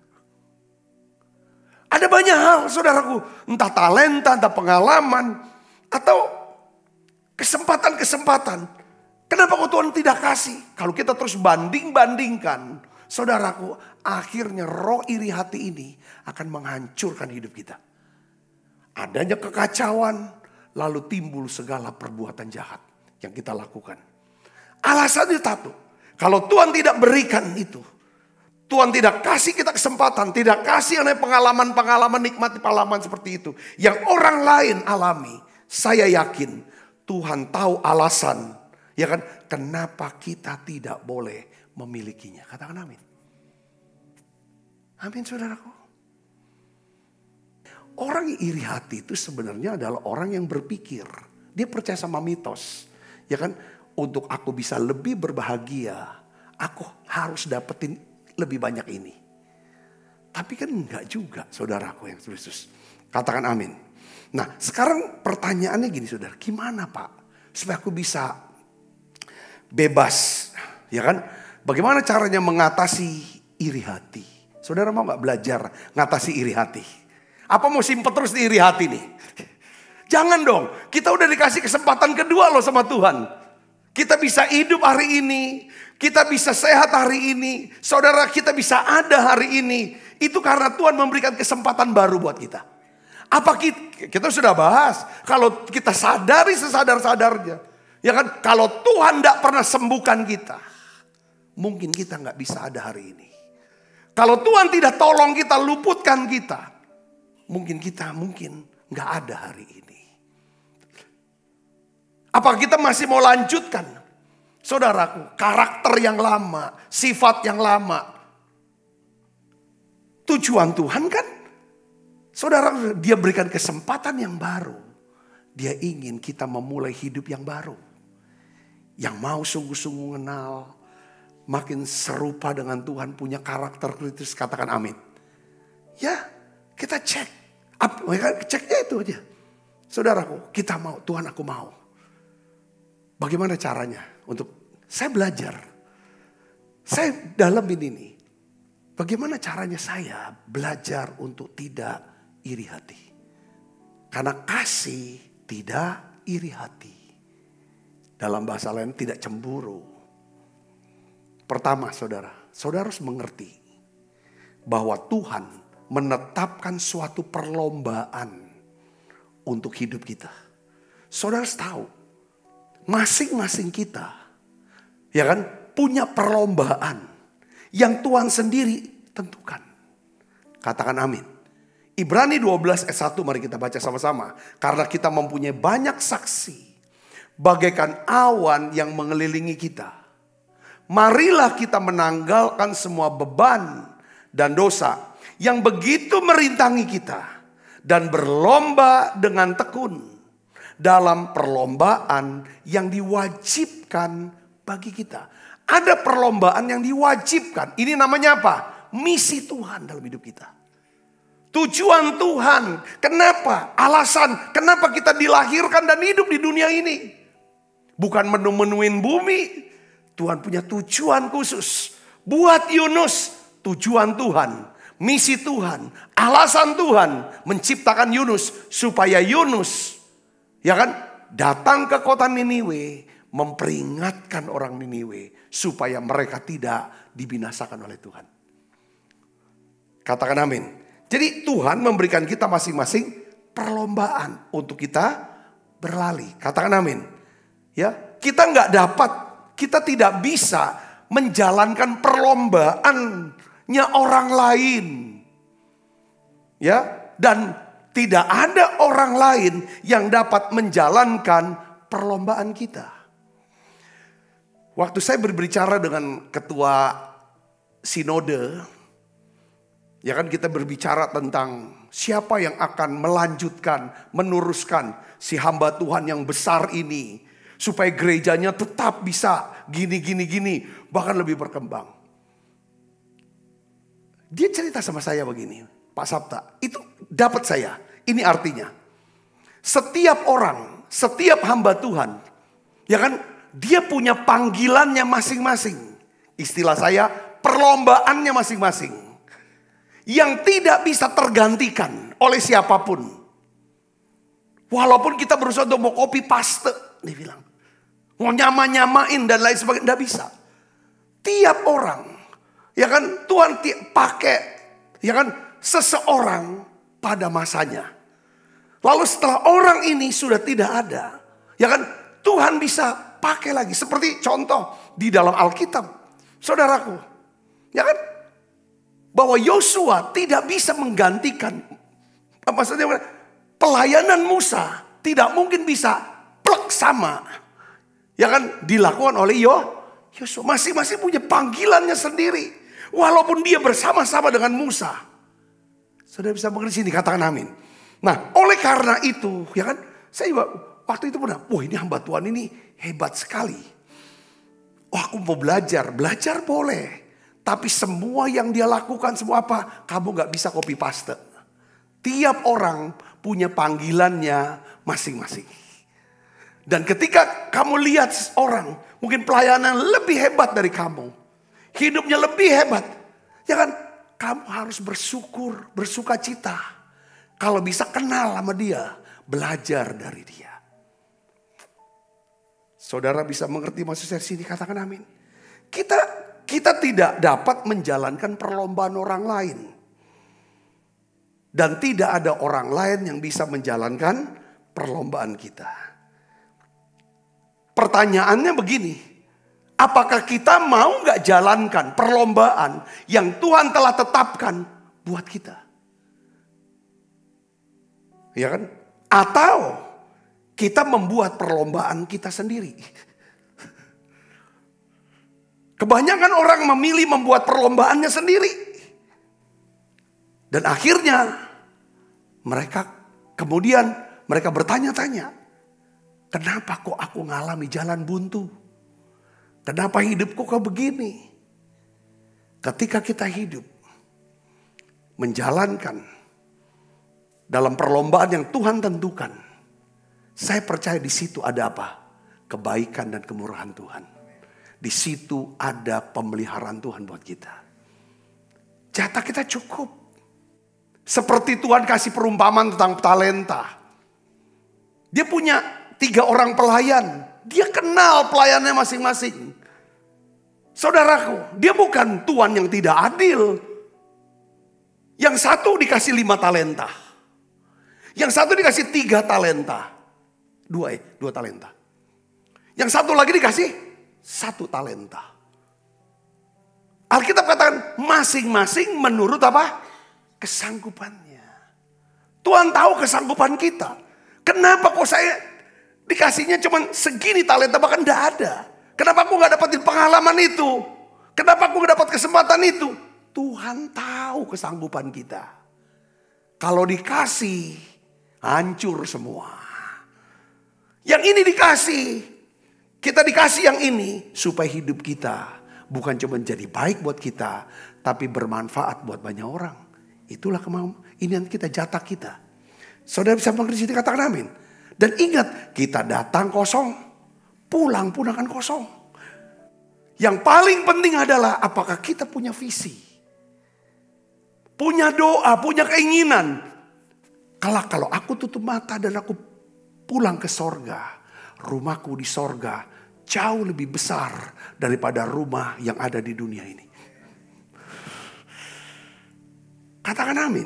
Ada banyak hal, saudaraku, entah talenta, entah pengalaman, atau kesempatan-kesempatan. Kenapa kok Tuhan tidak kasih? Kalau kita terus banding-bandingkan, saudaraku, akhirnya roh iri hati ini akan menghancurkan hidup kita. Adanya kekacauan, lalu timbul segala perbuatan jahat yang kita lakukan. Alasannya satu, kalau Tuhan tidak berikan itu, Tuhan tidak kasih kita kesempatan, tidak kasih pengalaman-pengalaman, nikmati pengalaman seperti itu, yang orang lain alami. Saya yakin Tuhan tahu alasan, ya kan, kenapa kita tidak boleh memilikinya. Katakan amin. Amin, saudaraku. Orang yang iri hati itu sebenarnya adalah orang yang berpikir, dia percaya sama mitos, ya kan, untuk aku bisa lebih berbahagia, aku harus dapetin lebih banyak ini. Tapi kan enggak juga, saudaraku yang Kristus. Katakan amin. Nah, sekarang pertanyaannya gini, saudara, gimana Pak supaya aku bisa bebas, ya kan? Bagaimana caranya mengatasi iri hati? Saudara mau nggak belajar ngatasi iri hati? Apa mau simpel terus di iri hati nih? Jangan dong, kita udah dikasih kesempatan kedua loh sama Tuhan. Kita bisa hidup hari ini, kita bisa sehat hari ini, saudara, kita bisa ada hari ini. Itu karena Tuhan memberikan kesempatan baru buat kita. Apa kita sudah bahas, kalau kita sadari sesadar-sadarnya, ya kan, kalau Tuhan tidak pernah sembuhkan kita, mungkin kita nggak bisa ada hari ini. Kalau Tuhan tidak tolong kita, luputkan kita, mungkin kita nggak ada hari ini. Apakah kita masih mau lanjutkan, saudaraku, karakter yang lama, sifat yang lama? Tujuan Tuhan kan, saudara, dia berikan kesempatan yang baru. Dia ingin kita memulai hidup yang baru. Yang mau sungguh-sungguh kenal, makin serupa dengan Tuhan, punya karakter kritis, katakan amin. Ya, kita cek. Ceknya itu aja. Saudaraku, kita mau, Tuhan aku mau. Bagaimana caranya? Saya belajar. Saya dalamin ini. Bagaimana caranya saya belajar untuk tidak iri hati? Karena kasih tidak iri hati. Dalam bahasa lain tidak cemburu. Pertama saudara harus mengerti bahwa Tuhan menetapkan suatu perlombaan untuk hidup kita. Saudara harus tahu, masing-masing kita, ya kan, punya perlombaan yang Tuhan sendiri tentukan. Katakan amin. Ibrani 12 ayat 1 mari kita baca sama-sama. Karena kita mempunyai banyak saksi, bagaikan awan yang mengelilingi kita. Marilah kita menanggalkan semua beban dan dosa yang begitu merintangi kita. Dan berlomba dengan tekun dalam perlombaan yang diwajibkan bagi kita. Ada perlombaan yang diwajibkan. Ini namanya apa? Misi Tuhan dalam hidup kita. Tujuan Tuhan. Kenapa? Alasan kenapa kita dilahirkan dan hidup di dunia ini. Bukan menu-menuin bumi. Tuhan punya tujuan khusus. Buat Yunus, tujuan Tuhan. Misi Tuhan. Alasan Tuhan menciptakan Yunus. Supaya Yunus, ya kan, datang ke kota Niniwe. Memperingatkan orang Niniwe. Supaya mereka tidak dibinasakan oleh Tuhan. Katakan amin. Jadi Tuhan memberikan kita masing-masing perlombaan untuk kita berlari. Katakan amin. Ya, kita nggak dapat, kita tidak bisa menjalankan perlombaannya orang lain. Ya, dan tidak ada orang lain yang dapat menjalankan perlombaan kita. Waktu saya berbicara dengan ketua sinode, ya kan, kita berbicara tentang siapa yang akan melanjutkan, meneruskan si hamba Tuhan yang besar ini. Supaya gerejanya tetap bisa gini, bahkan lebih berkembang. Dia cerita sama saya begini, Pak Sabta, itu dapat saya. Ini artinya, setiap orang, setiap hamba Tuhan, ya kan, dia punya panggilannya masing-masing. Istilah saya, perlombaannya masing-masing. Yang tidak bisa tergantikan oleh siapapun. Walaupun kita berusaha untuk mau copy paste, dia bilang. Mau nyamain dan lain sebagainya, tidak bisa. Tiap orang, ya kan, Tuhan pakai, ya kan, seseorang pada masanya. Lalu setelah orang ini sudah tidak ada, ya kan, Tuhan bisa pakai lagi. Seperti contoh di dalam Alkitab, saudaraku, ya kan, bahwa Yosua tidak bisa menggantikan, maksudnya pelayanan Musa tidak mungkin bisa plek sama, ya kan, dilakukan oleh Yosua. Masing-masing punya panggilannya sendiri. Walaupun dia bersama-sama dengan Musa. Saudara bisa mengerti sini, katakan amin. Nah, oleh karena itu, ya kan, saya juga waktu itu pernah, wah ini hamba Tuhan ini hebat sekali. Wah, aku mau belajar boleh. Tapi semua yang dia lakukan, semua apa, kamu gak bisa copy paste. Tiap orang punya panggilannya masing-masing. Dan ketika kamu lihat orang, mungkin pelayanan lebih hebat dari kamu. Hidupnya lebih hebat. Ya kan, kamu harus bersyukur, bersuka cita. Kalau bisa kenal sama dia, belajar dari dia. Saudara bisa mengerti maksud saya sini, katakan amin. Kita tidak dapat menjalankan perlombaan orang lain. Dan tidak ada orang lain yang bisa menjalankan perlombaan kita. Pertanyaannya begini, apakah kita mau gak jalankan perlombaan yang Tuhan telah tetapkan buat kita? Ya kan? Atau kita membuat perlombaan kita sendiri? Kebanyakan orang memilih membuat perlombaannya sendiri. Dan akhirnya mereka bertanya-tanya. Kenapa kok aku ngalami jalan buntu? Kenapa hidupku kok begini? Ketika kita hidup menjalankan dalam perlombaan yang Tuhan tentukan, saya percaya di situ ada apa? Kebaikan dan kemurahan Tuhan. Di situ ada pemeliharaan Tuhan buat kita. Jatah kita cukup. Seperti Tuhan kasih perumpamaan tentang talenta. Dia punya 3 orang pelayan. Dia kenal pelayannya masing-masing. Saudaraku, dia bukan Tuhan yang tidak adil. Yang satu dikasih 5 talenta. Yang satu dikasih 3 talenta. 2 talenta. Yang satu lagi dikasih 1 talenta. Alkitab katakan masing-masing menurut apa? Kesanggupannya. Tuhan tahu kesanggupan kita. Kenapa kok saya dikasihnya cuma segini talenta, bahkan tidak ada. Kenapa aku gak dapetin pengalaman itu? Kenapa aku gak dapat kesempatan itu? Tuhan tahu kesanggupan kita. Kalau dikasih, hancur semua. Yang ini dikasih, kita dikasih yang ini supaya hidup kita bukan cuma jadi baik buat kita, tapi bermanfaat buat banyak orang. Itulah kemauan, ini yang kita, jatah kita. Saudara bisa mengerti, katakan amin. Dan ingat, kita datang kosong, pulang pun akan kosong. Yang paling penting adalah apakah kita punya visi, punya doa, punya keinginan. Kalau aku tutup mata dan aku pulang ke sorga, rumahku di sorga jauh lebih besar daripada rumah yang ada di dunia ini. Katakan amin.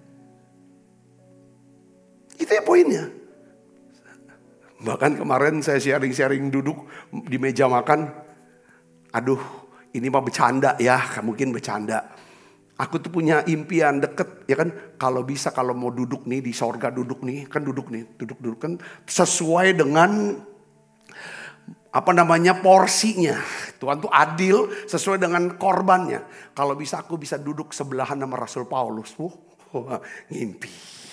Itu ya poinnya. Bahkan kemarin saya sharing-sharing duduk di meja makan. Aduh, ini mah bercanda ya, mungkin bercanda. Aku tuh punya impian deket, ya kan. Kalau bisa, kalau mau duduk nih di sorga, duduk nih duduk kan sesuai dengan porsinya. Tuhan tuh adil sesuai dengan korbannya. Kalau bisa aku bisa duduk sebelahan sama Rasul Paulus. Ngimpi.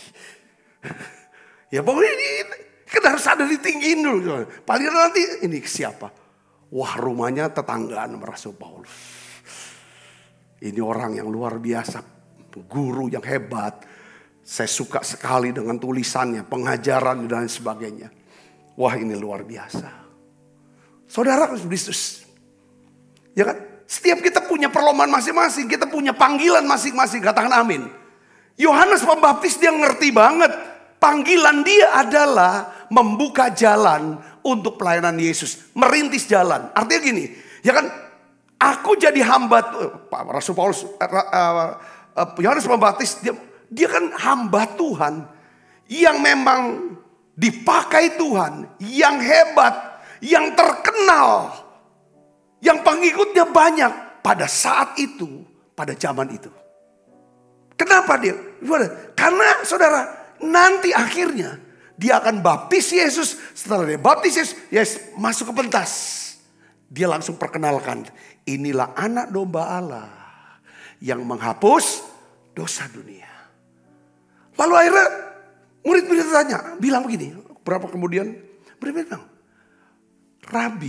Ya pokoknya ini kan harus ada ditinggiin dulu. Paling nanti ini siapa? Wah, rumahnya tetanggaan sama Rasul Paulus. Ini orang yang luar biasa, guru yang hebat. Saya suka sekali dengan tulisannya, pengajaran dan sebagainya. Wah, ini luar biasa. Saudara Kristus, ya kan? Setiap kita punya perlombaan masing-masing, kita punya panggilan masing-masing. Katakan amin. Yohanes Pembaptis dia ngerti banget. Panggilan dia adalah membuka jalan untuk pelayanan Yesus, merintis jalan. Artinya gini, ya kan? Aku jadi hamba, Pak Rasul Paulus, Yohanes Pembaptis, dia kan hamba Tuhan yang memang dipakai Tuhan, yang hebat, yang terkenal, yang pengikutnya banyak pada saat itu, pada zaman itu. Kenapa dia? Karena saudara, nanti akhirnya dia akan baptis Yesus. Setelah dia baptis Yesus, masuk ke pentas. Dia langsung perkenalkan, inilah anak domba Allah yang menghapus dosa dunia. Lalu akhirnya murid-murid tanya, bilang begini, berapa kemudian? Murid bilang, Rabi,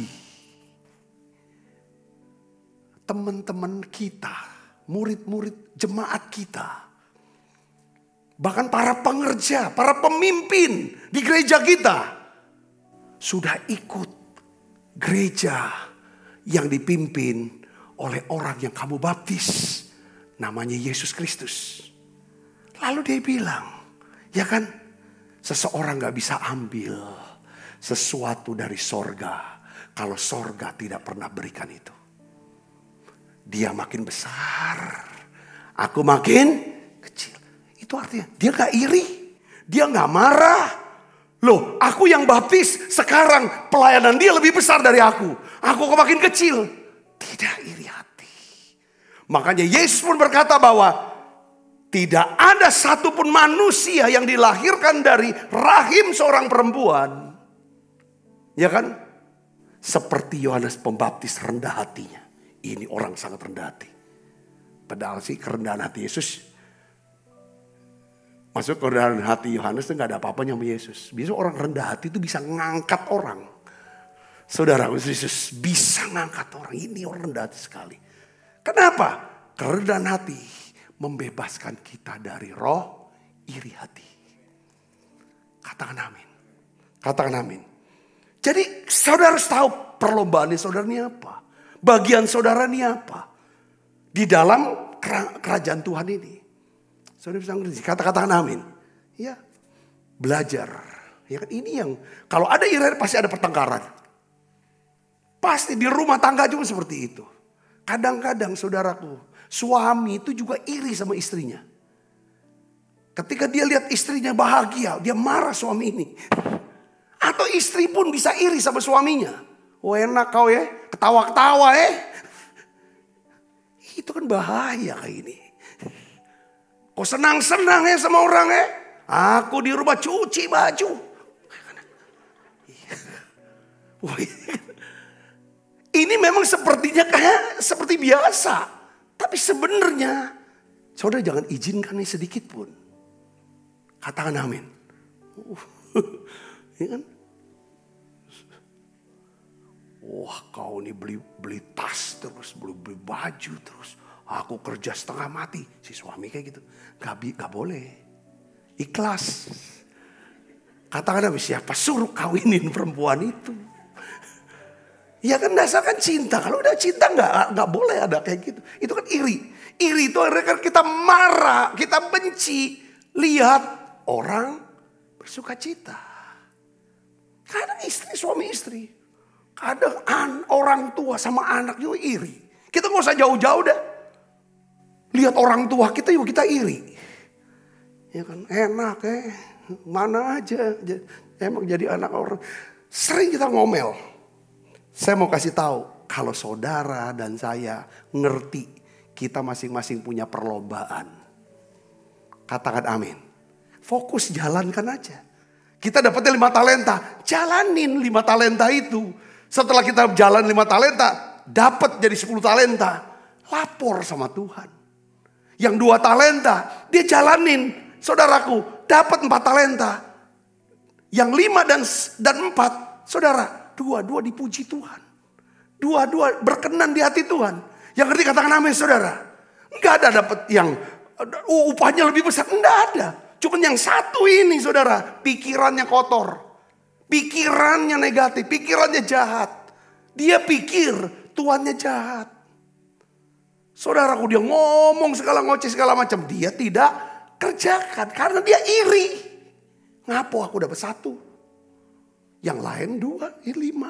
teman-teman kita, murid-murid jemaat kita, bahkan para pengerja, para pemimpin di gereja kita sudah ikut gereja yang dipimpin oleh orang yang kamu baptis, namanya Yesus Kristus. Lalu dia bilang, ya kan, seseorang gak bisa ambil sesuatu dari sorga kalau sorga tidak pernah berikan itu. Dia makin besar, aku makin kecil. Itu artinya dia gak iri, dia gak marah. Loh, aku yang baptis, sekarang pelayanan dia lebih besar dari aku. Aku kok makin kecil. Tidak iri hati. Makanya Yesus pun berkata bahwa tidak ada satupun manusia yang dilahirkan dari rahim seorang perempuan, ya kan, seperti Yohanes Pembaptis rendah hatinya. Ini orang sangat rendah hati. Padahal sih kerendahan hati Yesus, masuk kerendahan hati Yohanes itu gak ada apa-apanya sama Yesus. Biasanya orang rendah hati itu bisa ngangkat orang. Saudara Yesus bisa ngangkat orang. Ini orang rendah hati sekali. Kenapa? Kerendahan hati membebaskan kita dari roh iri hati. Katakan amin. Katakan amin. Jadi saudara harus tahu perlombaan saudara ini apa. Bagian saudara ini apa. Di dalam kerajaan Tuhan ini. Saudara bisa ngerti, kata-katakan amin. Ya, belajar. Ya kan, ini yang kalau ada iri pasti ada pertengkaran. Pasti di rumah tangga juga seperti itu. Kadang-kadang saudaraku, suami itu juga iri sama istrinya. Ketika dia lihat istrinya bahagia, dia marah suami ini. Atau istri pun bisa iri sama suaminya. Oh enak kau ya, ketawa-ketawa ya. Itu kan bahaya kayak ini. Kau senang-senang ya sama orang ya. Aku di rumah cuci baju. Ini memang sepertinya kayak seperti biasa. Tapi sebenarnya saudara jangan izinkan ini sedikit pun. Katakan amin. Ya kan? Wah kau ini beli tas terus, beli baju terus. Aku kerja setengah mati. Si suami kayak gitu. Gak boleh. Ikhlas. Katakan amin, siapa suruh kawinin perempuan itu? Ya kan dasarkan cinta. Kalau udah cinta nggak boleh ada kayak gitu. Itu kan iri. Iri itu kan kita marah, kita benci. Lihat orang bersuka cita. Kadang istri, suami istri. Kadang orang tua sama anak juga iri. Kita nggak usah jauh-jauh dah. Lihat orang tua kita juga kita iri. Ya kan enak mana aja. Emang jadi anak orang. Sering kita ngomel. Saya mau kasih tahu, kalau saudara dan saya ngerti kita masing-masing punya perlombaan. Katakan amin. Fokus jalankan aja. Kita dapatnya 5 talenta, jalanin 5 talenta itu. Setelah kita jalan 5 talenta, dapat jadi 10 talenta. Lapor sama Tuhan. Yang 2 talenta, dia jalanin. Saudaraku, dapat 4 talenta. Yang 5 dan 4, saudara. Dua dipuji Tuhan. Dua berkenan di hati Tuhan. Yang ngerti katakan amin saudara. Enggak ada dapat yang upahnya lebih besar. Enggak ada. Cuman yang satu ini saudara. Pikirannya kotor. Pikirannya negatif. Pikirannya jahat. Dia pikir Tuhannya jahat. Saudaraku dia ngomong segala ngoceh segala macam. Dia tidak kerjakan. Karena dia iri. Ngapo aku dapat 1. Yang lain 2, 5.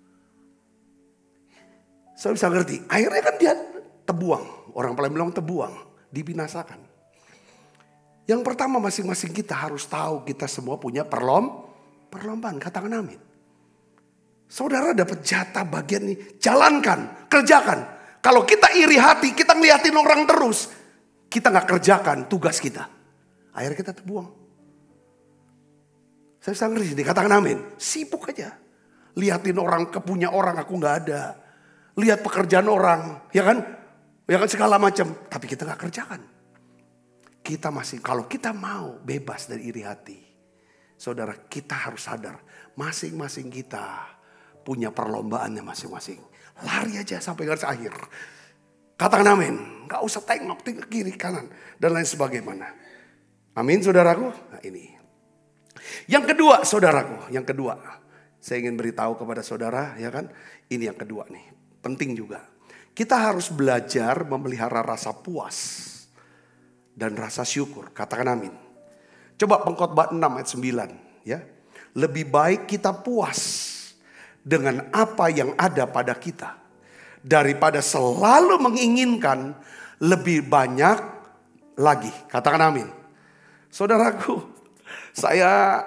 Saya bisa ngerti. Akhirnya kan dia terbuang. Orang paling bilang terbuang. Dibinasakan. Yang pertama masing-masing kita harus tahu kita semua punya perlombaan. Katakan amin. Saudara dapat jatah bagian ini. Jalankan. Kerjakan. Kalau kita iri hati. Kita ngeliatin orang terus. Kita gak kerjakan tugas kita. Akhirnya kita terbuang. Saya bisa ngerti, dikatakan amin. Sibuk aja. Lihatin orang, kepunya orang aku gak ada. Lihat pekerjaan orang, ya kan? Ya kan segala macam. Tapi kita gak kerjakan. Kita masih, kalau kita mau bebas dari iri hati. Saudara, kita harus sadar. Masing-masing kita punya perlombaannya masing-masing. Lari aja sampai garis akhir. Katakan amin. Gak usah tengok ke kiri kanan. Dan lain sebagaimana. Amin saudaraku. Nah ini. Yang kedua saudaraku, yang kedua. Saya ingin beritahu kepada saudara ya kan. Ini yang kedua nih, penting juga. Kita harus belajar memelihara rasa puas dan rasa syukur. Katakan amin. Coba Pengkhotbah 6 ayat 9 ya. Lebih baik kita puas dengan apa yang ada pada kita. Daripada selalu menginginkan lebih banyak lagi. Katakan amin. Saudaraku. Saya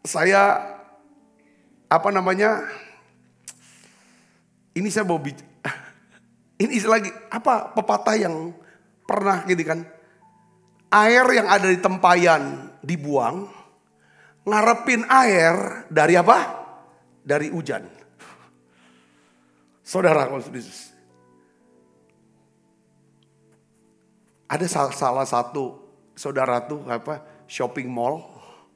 apa namanya? Ini saya mau ini lagi apa pepatah yang pernah gitu kan? Air yang ada di tempayan dibuang, ngarepin air dari apa? Dari hujan. Saudara Yesus. Ada salah satu saudara tuh apa? Shopping mall.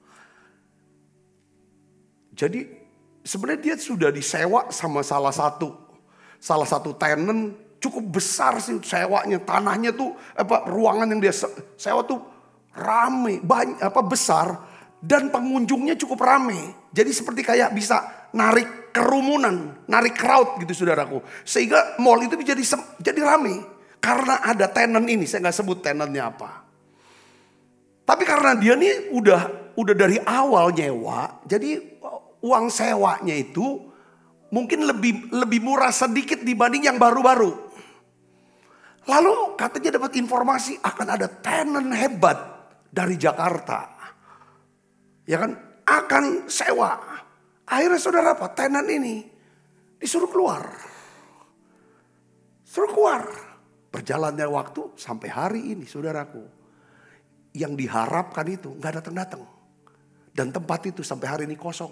Jadi sebenarnya dia sudah disewa sama salah satu tenant cukup besar sih sewanya, tanahnya tuh apa ruangan yang dia sewa tuh rame, banyak apa besar dan pengunjungnya cukup rame. Jadi seperti kayak bisa narik kerumunan, narik crowd gitu saudaraku. Sehingga mall itu jadi rame. karena ada tenant ini, saya nggak sebut tenantnya apa. Tapi karena dia nih udah dari awal nyewa, jadi uang sewanya itu mungkin lebih murah sedikit dibanding yang baru-baru. Lalu katanya dapat informasi akan ada tenant hebat dari Jakarta. Ya kan, akan sewa. Akhirnya saudara apa? Tenant ini disuruh keluar. Suruh keluar. Berjalannya waktu sampai hari ini saudaraku. Yang diharapkan itu gak datang-datang. Dan tempat itu sampai hari ini kosong.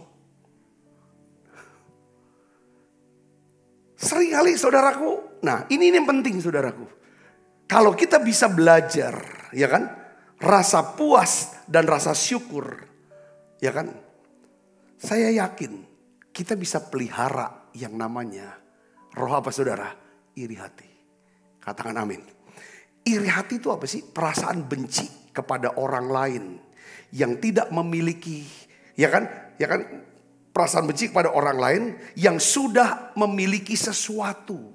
Seringkali saudaraku, nah ini yang penting saudaraku. Kalau kita bisa belajar, ya kan, rasa puas dan rasa syukur, ya kan, saya yakin kita bisa pelihara yang namanya roh apa saudara? Iri hati. Katakan amin. Iri hati itu apa sih? Perasaan benci kepada orang lain yang tidak memiliki, ya kan, perasaan benci kepada orang lain yang sudah memiliki sesuatu.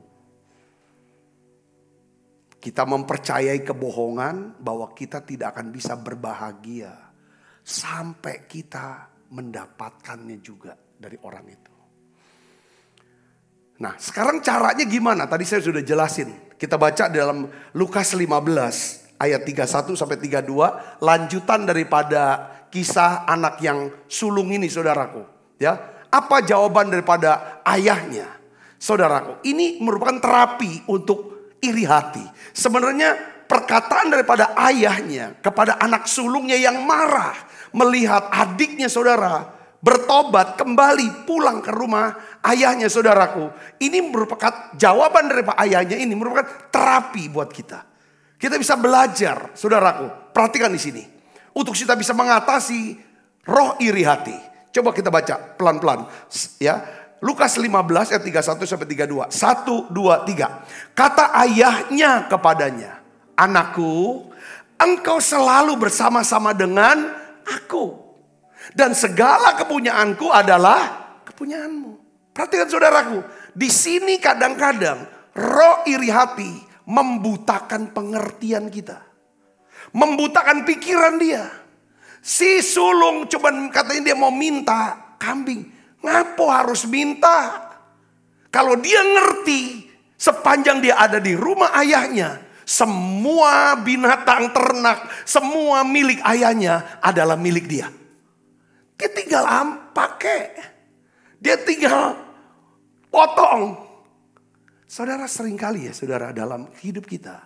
Kita mempercayai kebohongan bahwa kita tidak akan bisa berbahagia sampai kita mendapatkannya juga dari orang itu. Nah, sekarang caranya gimana? Tadi saya sudah jelasin. Kita baca dalam Lukas 15 ayat 31 sampai 32, lanjutan daripada kisah anak yang sulung ini saudaraku. Ya, apa jawaban daripada ayahnya? Saudaraku, ini merupakan terapi untuk iri hati. Sebenarnya perkataan daripada ayahnya kepada anak sulungnya yang marah melihat adiknya saudara bertobat kembali pulang ke rumah ayahnya saudaraku. Ini merupakan jawaban daripada ayahnya, ini merupakan terapi buat kita. Kita bisa belajar saudaraku. Perhatikan di sini. Untuk kita bisa mengatasi roh iri hati. Coba kita baca pelan-pelan ya. Lukas 15 ayat 31 sampai 32. 1, 2, 3. Kata ayahnya kepadanya, anakku, engkau selalu bersama-sama dengan aku. Dan segala kepunyaanku adalah kepunyaanmu. Perhatikan saudaraku. Di sini kadang-kadang roh iri hati membutakan pengertian kita. Membutakan pikiran dia. Si sulung cuman katanya dia mau minta kambing. Ngapo harus minta? Kalau dia ngerti sepanjang dia ada di rumah ayahnya, semua binatang ternak, semua milik ayahnya adalah milik dia. Dia tinggal pakai. Dia tinggal potong. Saudara seringkali ya saudara dalam hidup kita.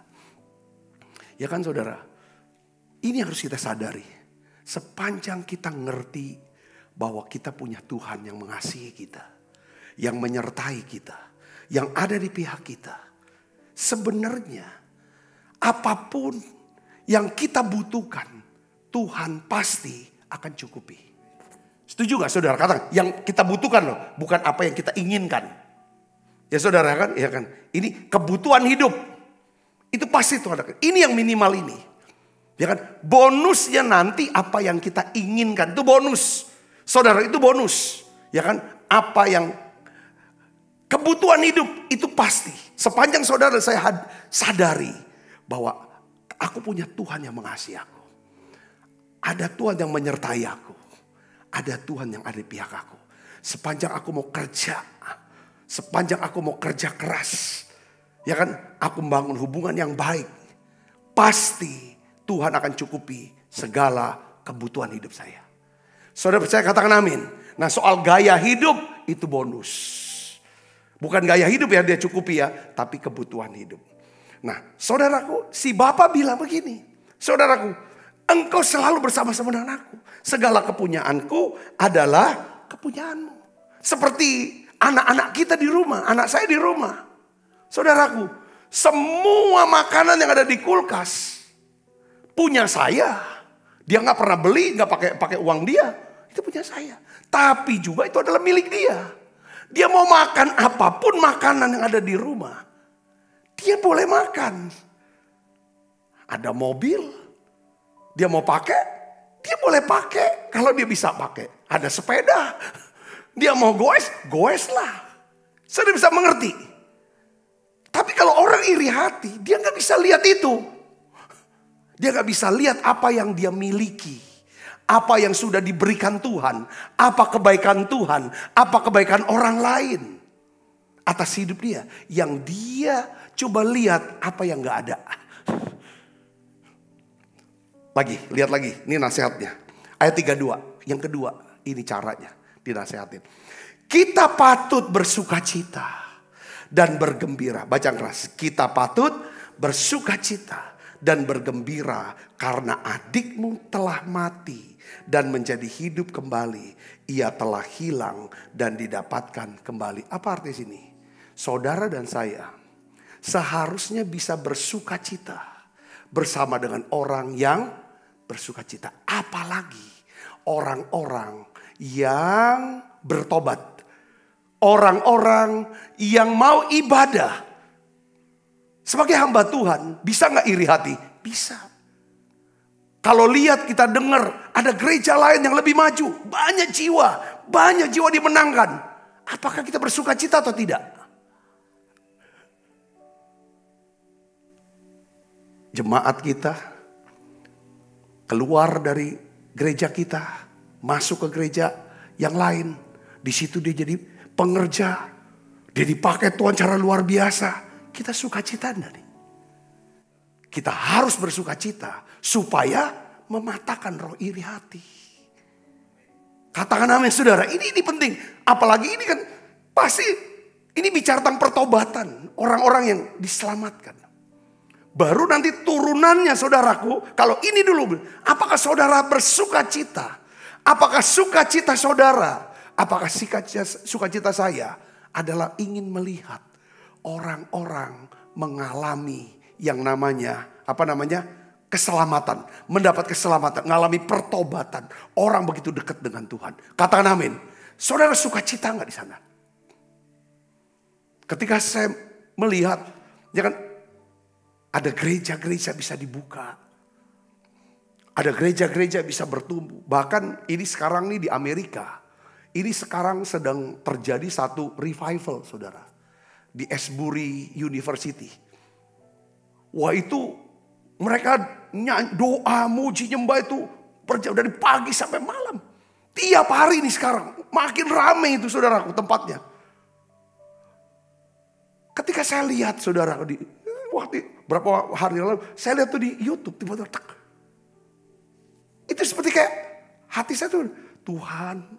Ya kan saudara. Ini harus kita sadari. Sepanjang kita ngerti bahwa kita punya Tuhan yang mengasihi kita. Yang menyertai kita. Yang ada di pihak kita. Sebenarnya apapun yang kita butuhkan, Tuhan pasti akan cukupi. Setuju gak saudara? Katakan, yang kita butuhkan loh, bukan apa yang kita inginkan. Ya saudara kan? Ya kan? Ini kebutuhan hidup. Itu pasti Tuhan akan. Ini yang minimal ini. Ya kan? Bonusnya nanti apa yang kita inginkan. Itu bonus. Saudara itu bonus. Ya kan? Apa yang kebutuhan hidup itu pasti. Sepanjang saudara saya sadari bahwa aku punya Tuhan yang mengasihi aku. Ada Tuhan yang menyertai aku. Ada Tuhan yang ada di pihak aku. Sepanjang aku mau kerja. Sepanjang aku mau kerja keras. Ya kan? Aku membangun hubungan yang baik. Pasti Tuhan akan cukupi segala kebutuhan hidup saya. Saudara percaya katakan amin. Nah soal gaya hidup itu bonus. Bukan gaya hidup ya dia cukupi ya. Tapi kebutuhan hidup. Nah saudaraku si Bapa bilang begini. Saudaraku engkau selalu bersama-sama dengan aku. Segala kepunyaanku adalah kepunyaanmu. Seperti anak-anak kita di rumah. Anak saya di rumah. Saudaraku semua makanan yang ada di kulkas punya saya. Dia nggak pernah beli, nggak pakai uang dia. Itu punya saya. Tapi juga itu adalah milik dia. Dia mau makan apapun makanan yang ada di rumah. Dia boleh makan. Ada mobil. Dia mau pakai. Dia boleh pakai. Kalau dia bisa pakai. Ada sepeda. Dia mau goes lah. Saya bisa mengerti. Tapi kalau orang orang iri hati, dia gak bisa lihat itu. Dia gak bisa lihat apa yang dia miliki. Apa yang sudah diberikan Tuhan. Apa kebaikan Tuhan. Apa kebaikan orang lain. Atas hidup dia. Yang dia coba lihat apa yang gak ada. Lagi, lihat lagi. Ini nasihatnya. Ayat 32. Yang kedua, ini caranya dinasihatin. Kita patut bersukacita dan bergembira. Baca keras. Kita patut bersukacita dan bergembira karena adikmu telah mati dan menjadi hidup kembali. Ia telah hilang dan didapatkan kembali. Apa arti sini? Saudara dan saya seharusnya bisa bersukacita bersama dengan orang yang bersukacita. Apalagi orang-orang yang bertobat. Orang-orang yang mau ibadah. Sebagai hamba Tuhan, bisa gak iri hati? Bisa. Kalau lihat, kita dengar ada gereja lain yang lebih maju. Banyak jiwa dimenangkan. Apakah kita bersukacita atau tidak? Jemaat kita keluar dari gereja kita, masuk ke gereja yang lain. Di situ dia jadi pengerja. Dia dipakai Tuhan cara luar biasa. Kita sukacita enggak nih? Kita harus bersukacita supaya mematahkan roh iri hati. Katakan amin saudara. Ini penting. Apalagi ini kan pasti ini bicara tentang pertobatan. Orang-orang yang diselamatkan. Baru nanti turunannya saudaraku. Kalau ini dulu. Apakah saudara bersukacita? Apakah sukacita saudara? Apakah sukacita saya adalah ingin melihat orang-orang mengalami yang namanya keselamatan, mendapat keselamatan, mengalami pertobatan. Orang begitu dekat dengan Tuhan. Katakan amin. Saudara sukacita nggak di sana? Ketika saya melihat, ya kan, ada gereja-gereja bisa dibuka, ada gereja-gereja bisa bertumbuh. Bahkan ini sekarang nih di Amerika. Ini sekarang sedang terjadi satu revival saudara. Di Asbury University. Wah itu mereka doa, muji, nyembah itu dari pagi sampai malam. Tiap hari ini sekarang. Makin ramai itu saudaraku tempatnya. Ketika saya lihat saudara waktu berapa hari lalu. Saya lihat tuh di YouTube. Tiba-tiba itu seperti kayak hati saya tuh. Tuhan.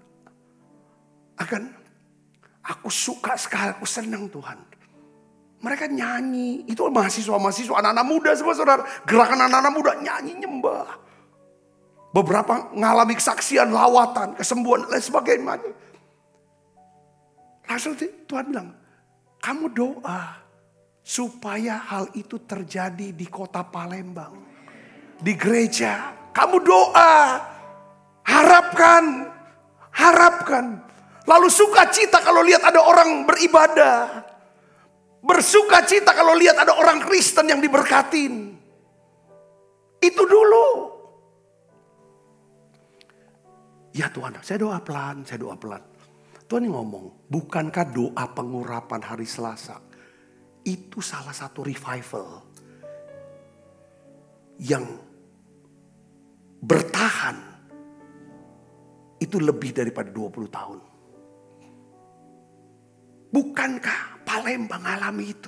Aku suka sekali, aku senang Tuhan. Mereka nyanyi, itu mahasiswa-mahasiswa, anak-anak muda semua saudara. Gerakan anak-anak muda nyanyi, nyembah. Beberapa mengalami kesaksian, lawatan, kesembuhan, lain sebagainya. Langsung Tuhan bilang, kamu doa supaya hal itu terjadi di kota Palembang. Di gereja, kamu doa, harapkan. Lalu sukacita kalau lihat ada orang beribadah. Bersukacita kalau lihat ada orang Kristen yang diberkatin. Itu dulu. Ya Tuhan, saya doa pelan. Tuhan ngomong, bukankah doa pengurapan hari Selasa itu salah satu revival yang bertahan itu lebih daripada 20 tahun. Bukankah Palembang alami itu?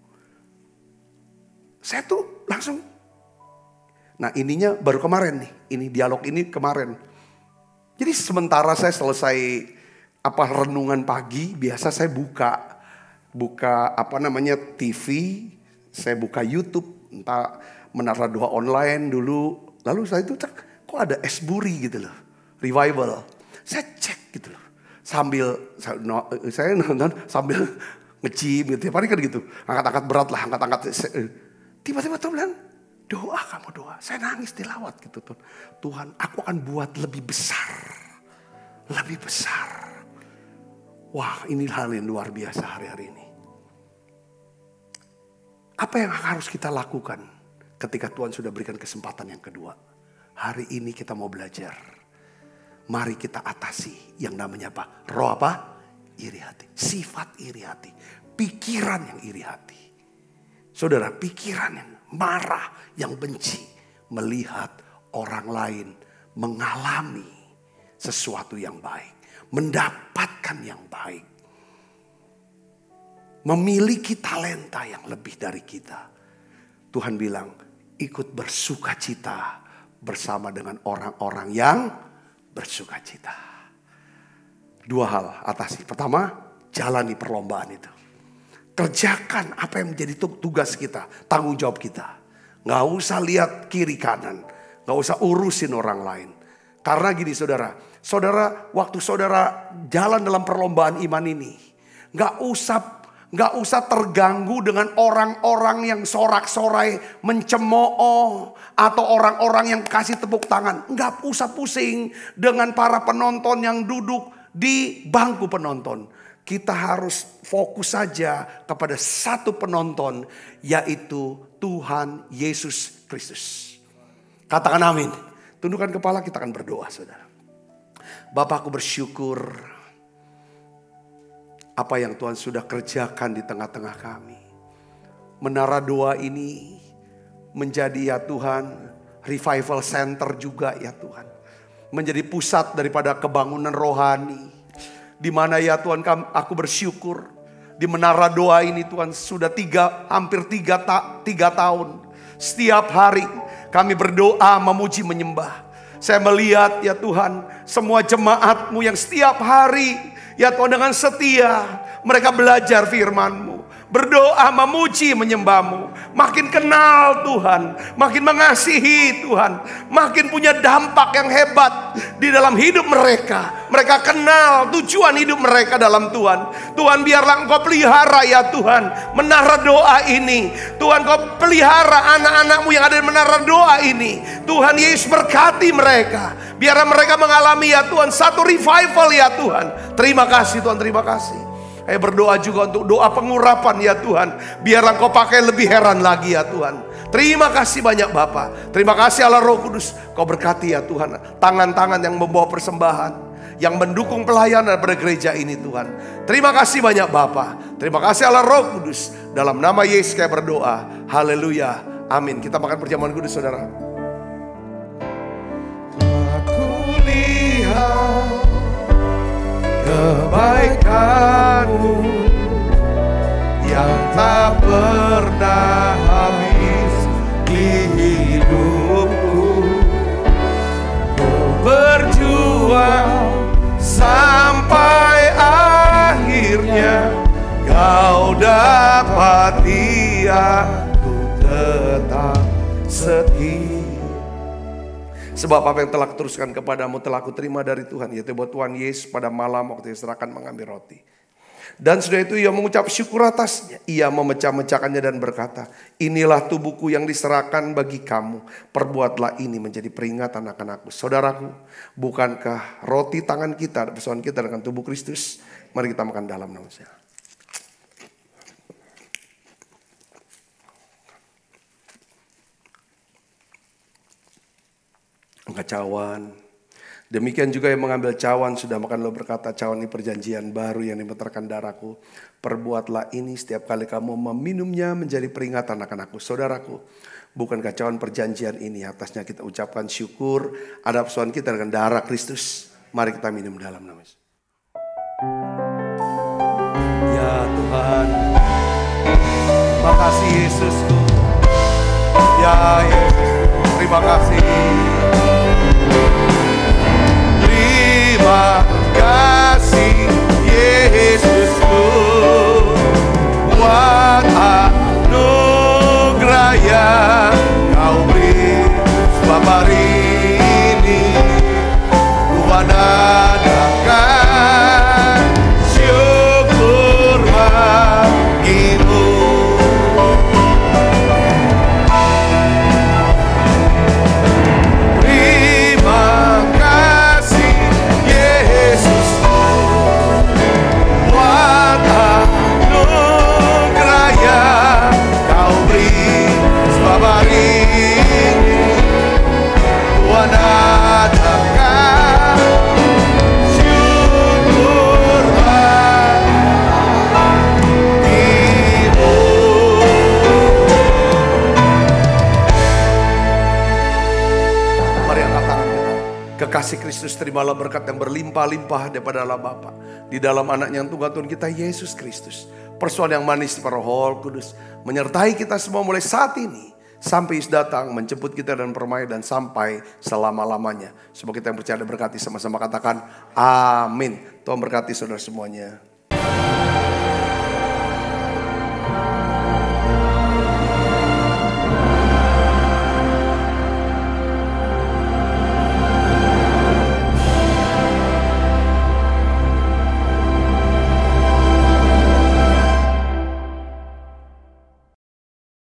Saya tuh langsung. Nah ininya baru kemarin nih. Ini dialog ini kemarin. Jadi sementara saya selesai renungan pagi. Biasa saya buka TV. Saya buka YouTube. Entah menara doa online dulu. Lalu saya itu kok ada Asbury gitu loh. Revival. Saya cek gitu loh. Sambil saya nonton sambil nge-gym gitu. Tiap hari kan gitu. Angkat-angkat berat lah. Tiba-tiba Tuhan bilang, kamu doa. Saya nangis tilawat gitu Tuhan. Tuhan, aku akan buat lebih besar. Lebih besar. Wah, ini hal yang luar biasa hari-hari ini. Apa yang harus kita lakukan ketika Tuhan sudah berikan kesempatan yang kedua? Hari ini kita mau belajar. Mari kita atasi yang namanya apa? Roh apa? Iri hati. Sifat iri hati. Pikiran yang iri hati. Saudara, pikiran yang marah, yang benci, melihat orang lain mengalami sesuatu yang baik, mendapatkan yang baik, memiliki talenta yang lebih dari kita. Tuhan bilang, ikut bersukacita bersama dengan orang-orang yang bersukacita. Dua hal atasi. Pertama, jalani perlombaan itu. Kerjakan apa yang menjadi tugas kita, tanggung jawab kita. Gak usah lihat kiri kanan, gak usah urusin orang lain. Karena gini saudara, waktu saudara jalan dalam perlombaan iman ini, gak usah terganggu dengan orang-orang yang sorak-sorai, mencemooh, atau orang-orang yang kasih tepuk tangan. Gak usah pusing dengan para penonton yang duduk di bangku penonton. Kita harus fokus saja kepada satu penonton, yaitu Tuhan Yesus Kristus. Katakan amin. Tundukkan kepala, kita akan berdoa saudara. Bapa, aku bersyukur apa yang Tuhan sudah kerjakan di tengah-tengah kami. Menara doa ini menjadi ya Tuhan revival center juga ya Tuhan. Menjadi pusat daripada kebangunan rohani. Di mana ya Tuhan aku bersyukur. Di menara doa ini Tuhan sudah hampir tiga tahun. Setiap hari kami berdoa, memuji, menyembah. Saya melihat ya Tuhan semua jemaat-Mu yang setiap hari ya Tuhan dengan setia mereka belajar firman-Mu. Berdoa, memuji, menyembah-Mu. Makin kenal Tuhan, makin mengasihi Tuhan, makin punya dampak yang hebat di dalam hidup mereka. Mereka kenal tujuan hidup mereka dalam Tuhan. Tuhan, biarlah Engkau pelihara ya Tuhan menara doa ini. Tuhan, Kau pelihara anak-anak-Mu yang ada di menara doa ini. Tuhan Yesus berkati mereka. Biar mereka mengalami ya Tuhan satu revival ya Tuhan. Terima kasih Tuhan, terima kasih. Saya berdoa juga untuk doa pengurapan ya Tuhan. Biarlah Kau pakai lebih heran lagi ya Tuhan. Terima kasih banyak Bapa. Terima kasih Allah Roh Kudus. Kau berkati ya Tuhan tangan-tangan yang membawa persembahan, yang mendukung pelayanan pada gereja ini Tuhan. Terima kasih banyak Bapa. Terima kasih Allah Roh Kudus. Dalam nama Yesus saya berdoa. Haleluya. Amin. Kita makan perjamuan kudus saudara. Aku lihat kebaikan-Mu yang tak pernah habis di hidupku. Ku berjuang sampai akhirnya Kau dapati aku tetap setia. Sebab apa yang telah kuteruskan kepadamu telah kuterima dari Tuhan, yaitu bahwa Tuhan Yesus pada malam waktu diserahkan mengambil roti. Dan sudah itu ia mengucap syukur atasnya. Ia memecah-mecahkannya dan berkata, inilah tubuhku yang diserahkan bagi kamu. Perbuatlah ini menjadi peringatan akan aku. Saudaraku, bukankah roti tangan kita, persoalan kita dengan tubuh Kristus? Mari kita makan dalam nama saya. Angkat cawan. Demikian juga yang mengambil cawan sudah makan lalu berkata, cawan ini perjanjian baru yang dimeterkan darahku. Perbuatlah ini setiap kali kamu meminumnya menjadi peringatan akan aku. Saudaraku, bukankah cawan perjanjian ini atasnya kita ucapkan syukur ada persoalan kita dengan darah Kristus. Mari kita minum dalam nama Yesus. Ya Tuhan, makasih Yesusku. Ya Yesus, terima kasih. Terima kasih Yesusku buat anugerah yang Kau beri. Sebab hari ini ku adakan syukur bagimu. Terima Kekasih Kristus, terimalah berkat yang berlimpah-limpah daripada Allah Bapa. Di dalam anaknya yang tunggal Tuhan kita, Yesus Kristus. Persoalan yang manis para Roh Kudus menyertai kita semua mulai saat ini. Sampai Yesus datang menjemput kita dan permai dan sampai selama-lamanya. Semoga kita yang percaya berkati sama-sama katakan amin. Tuhan berkati saudara semuanya.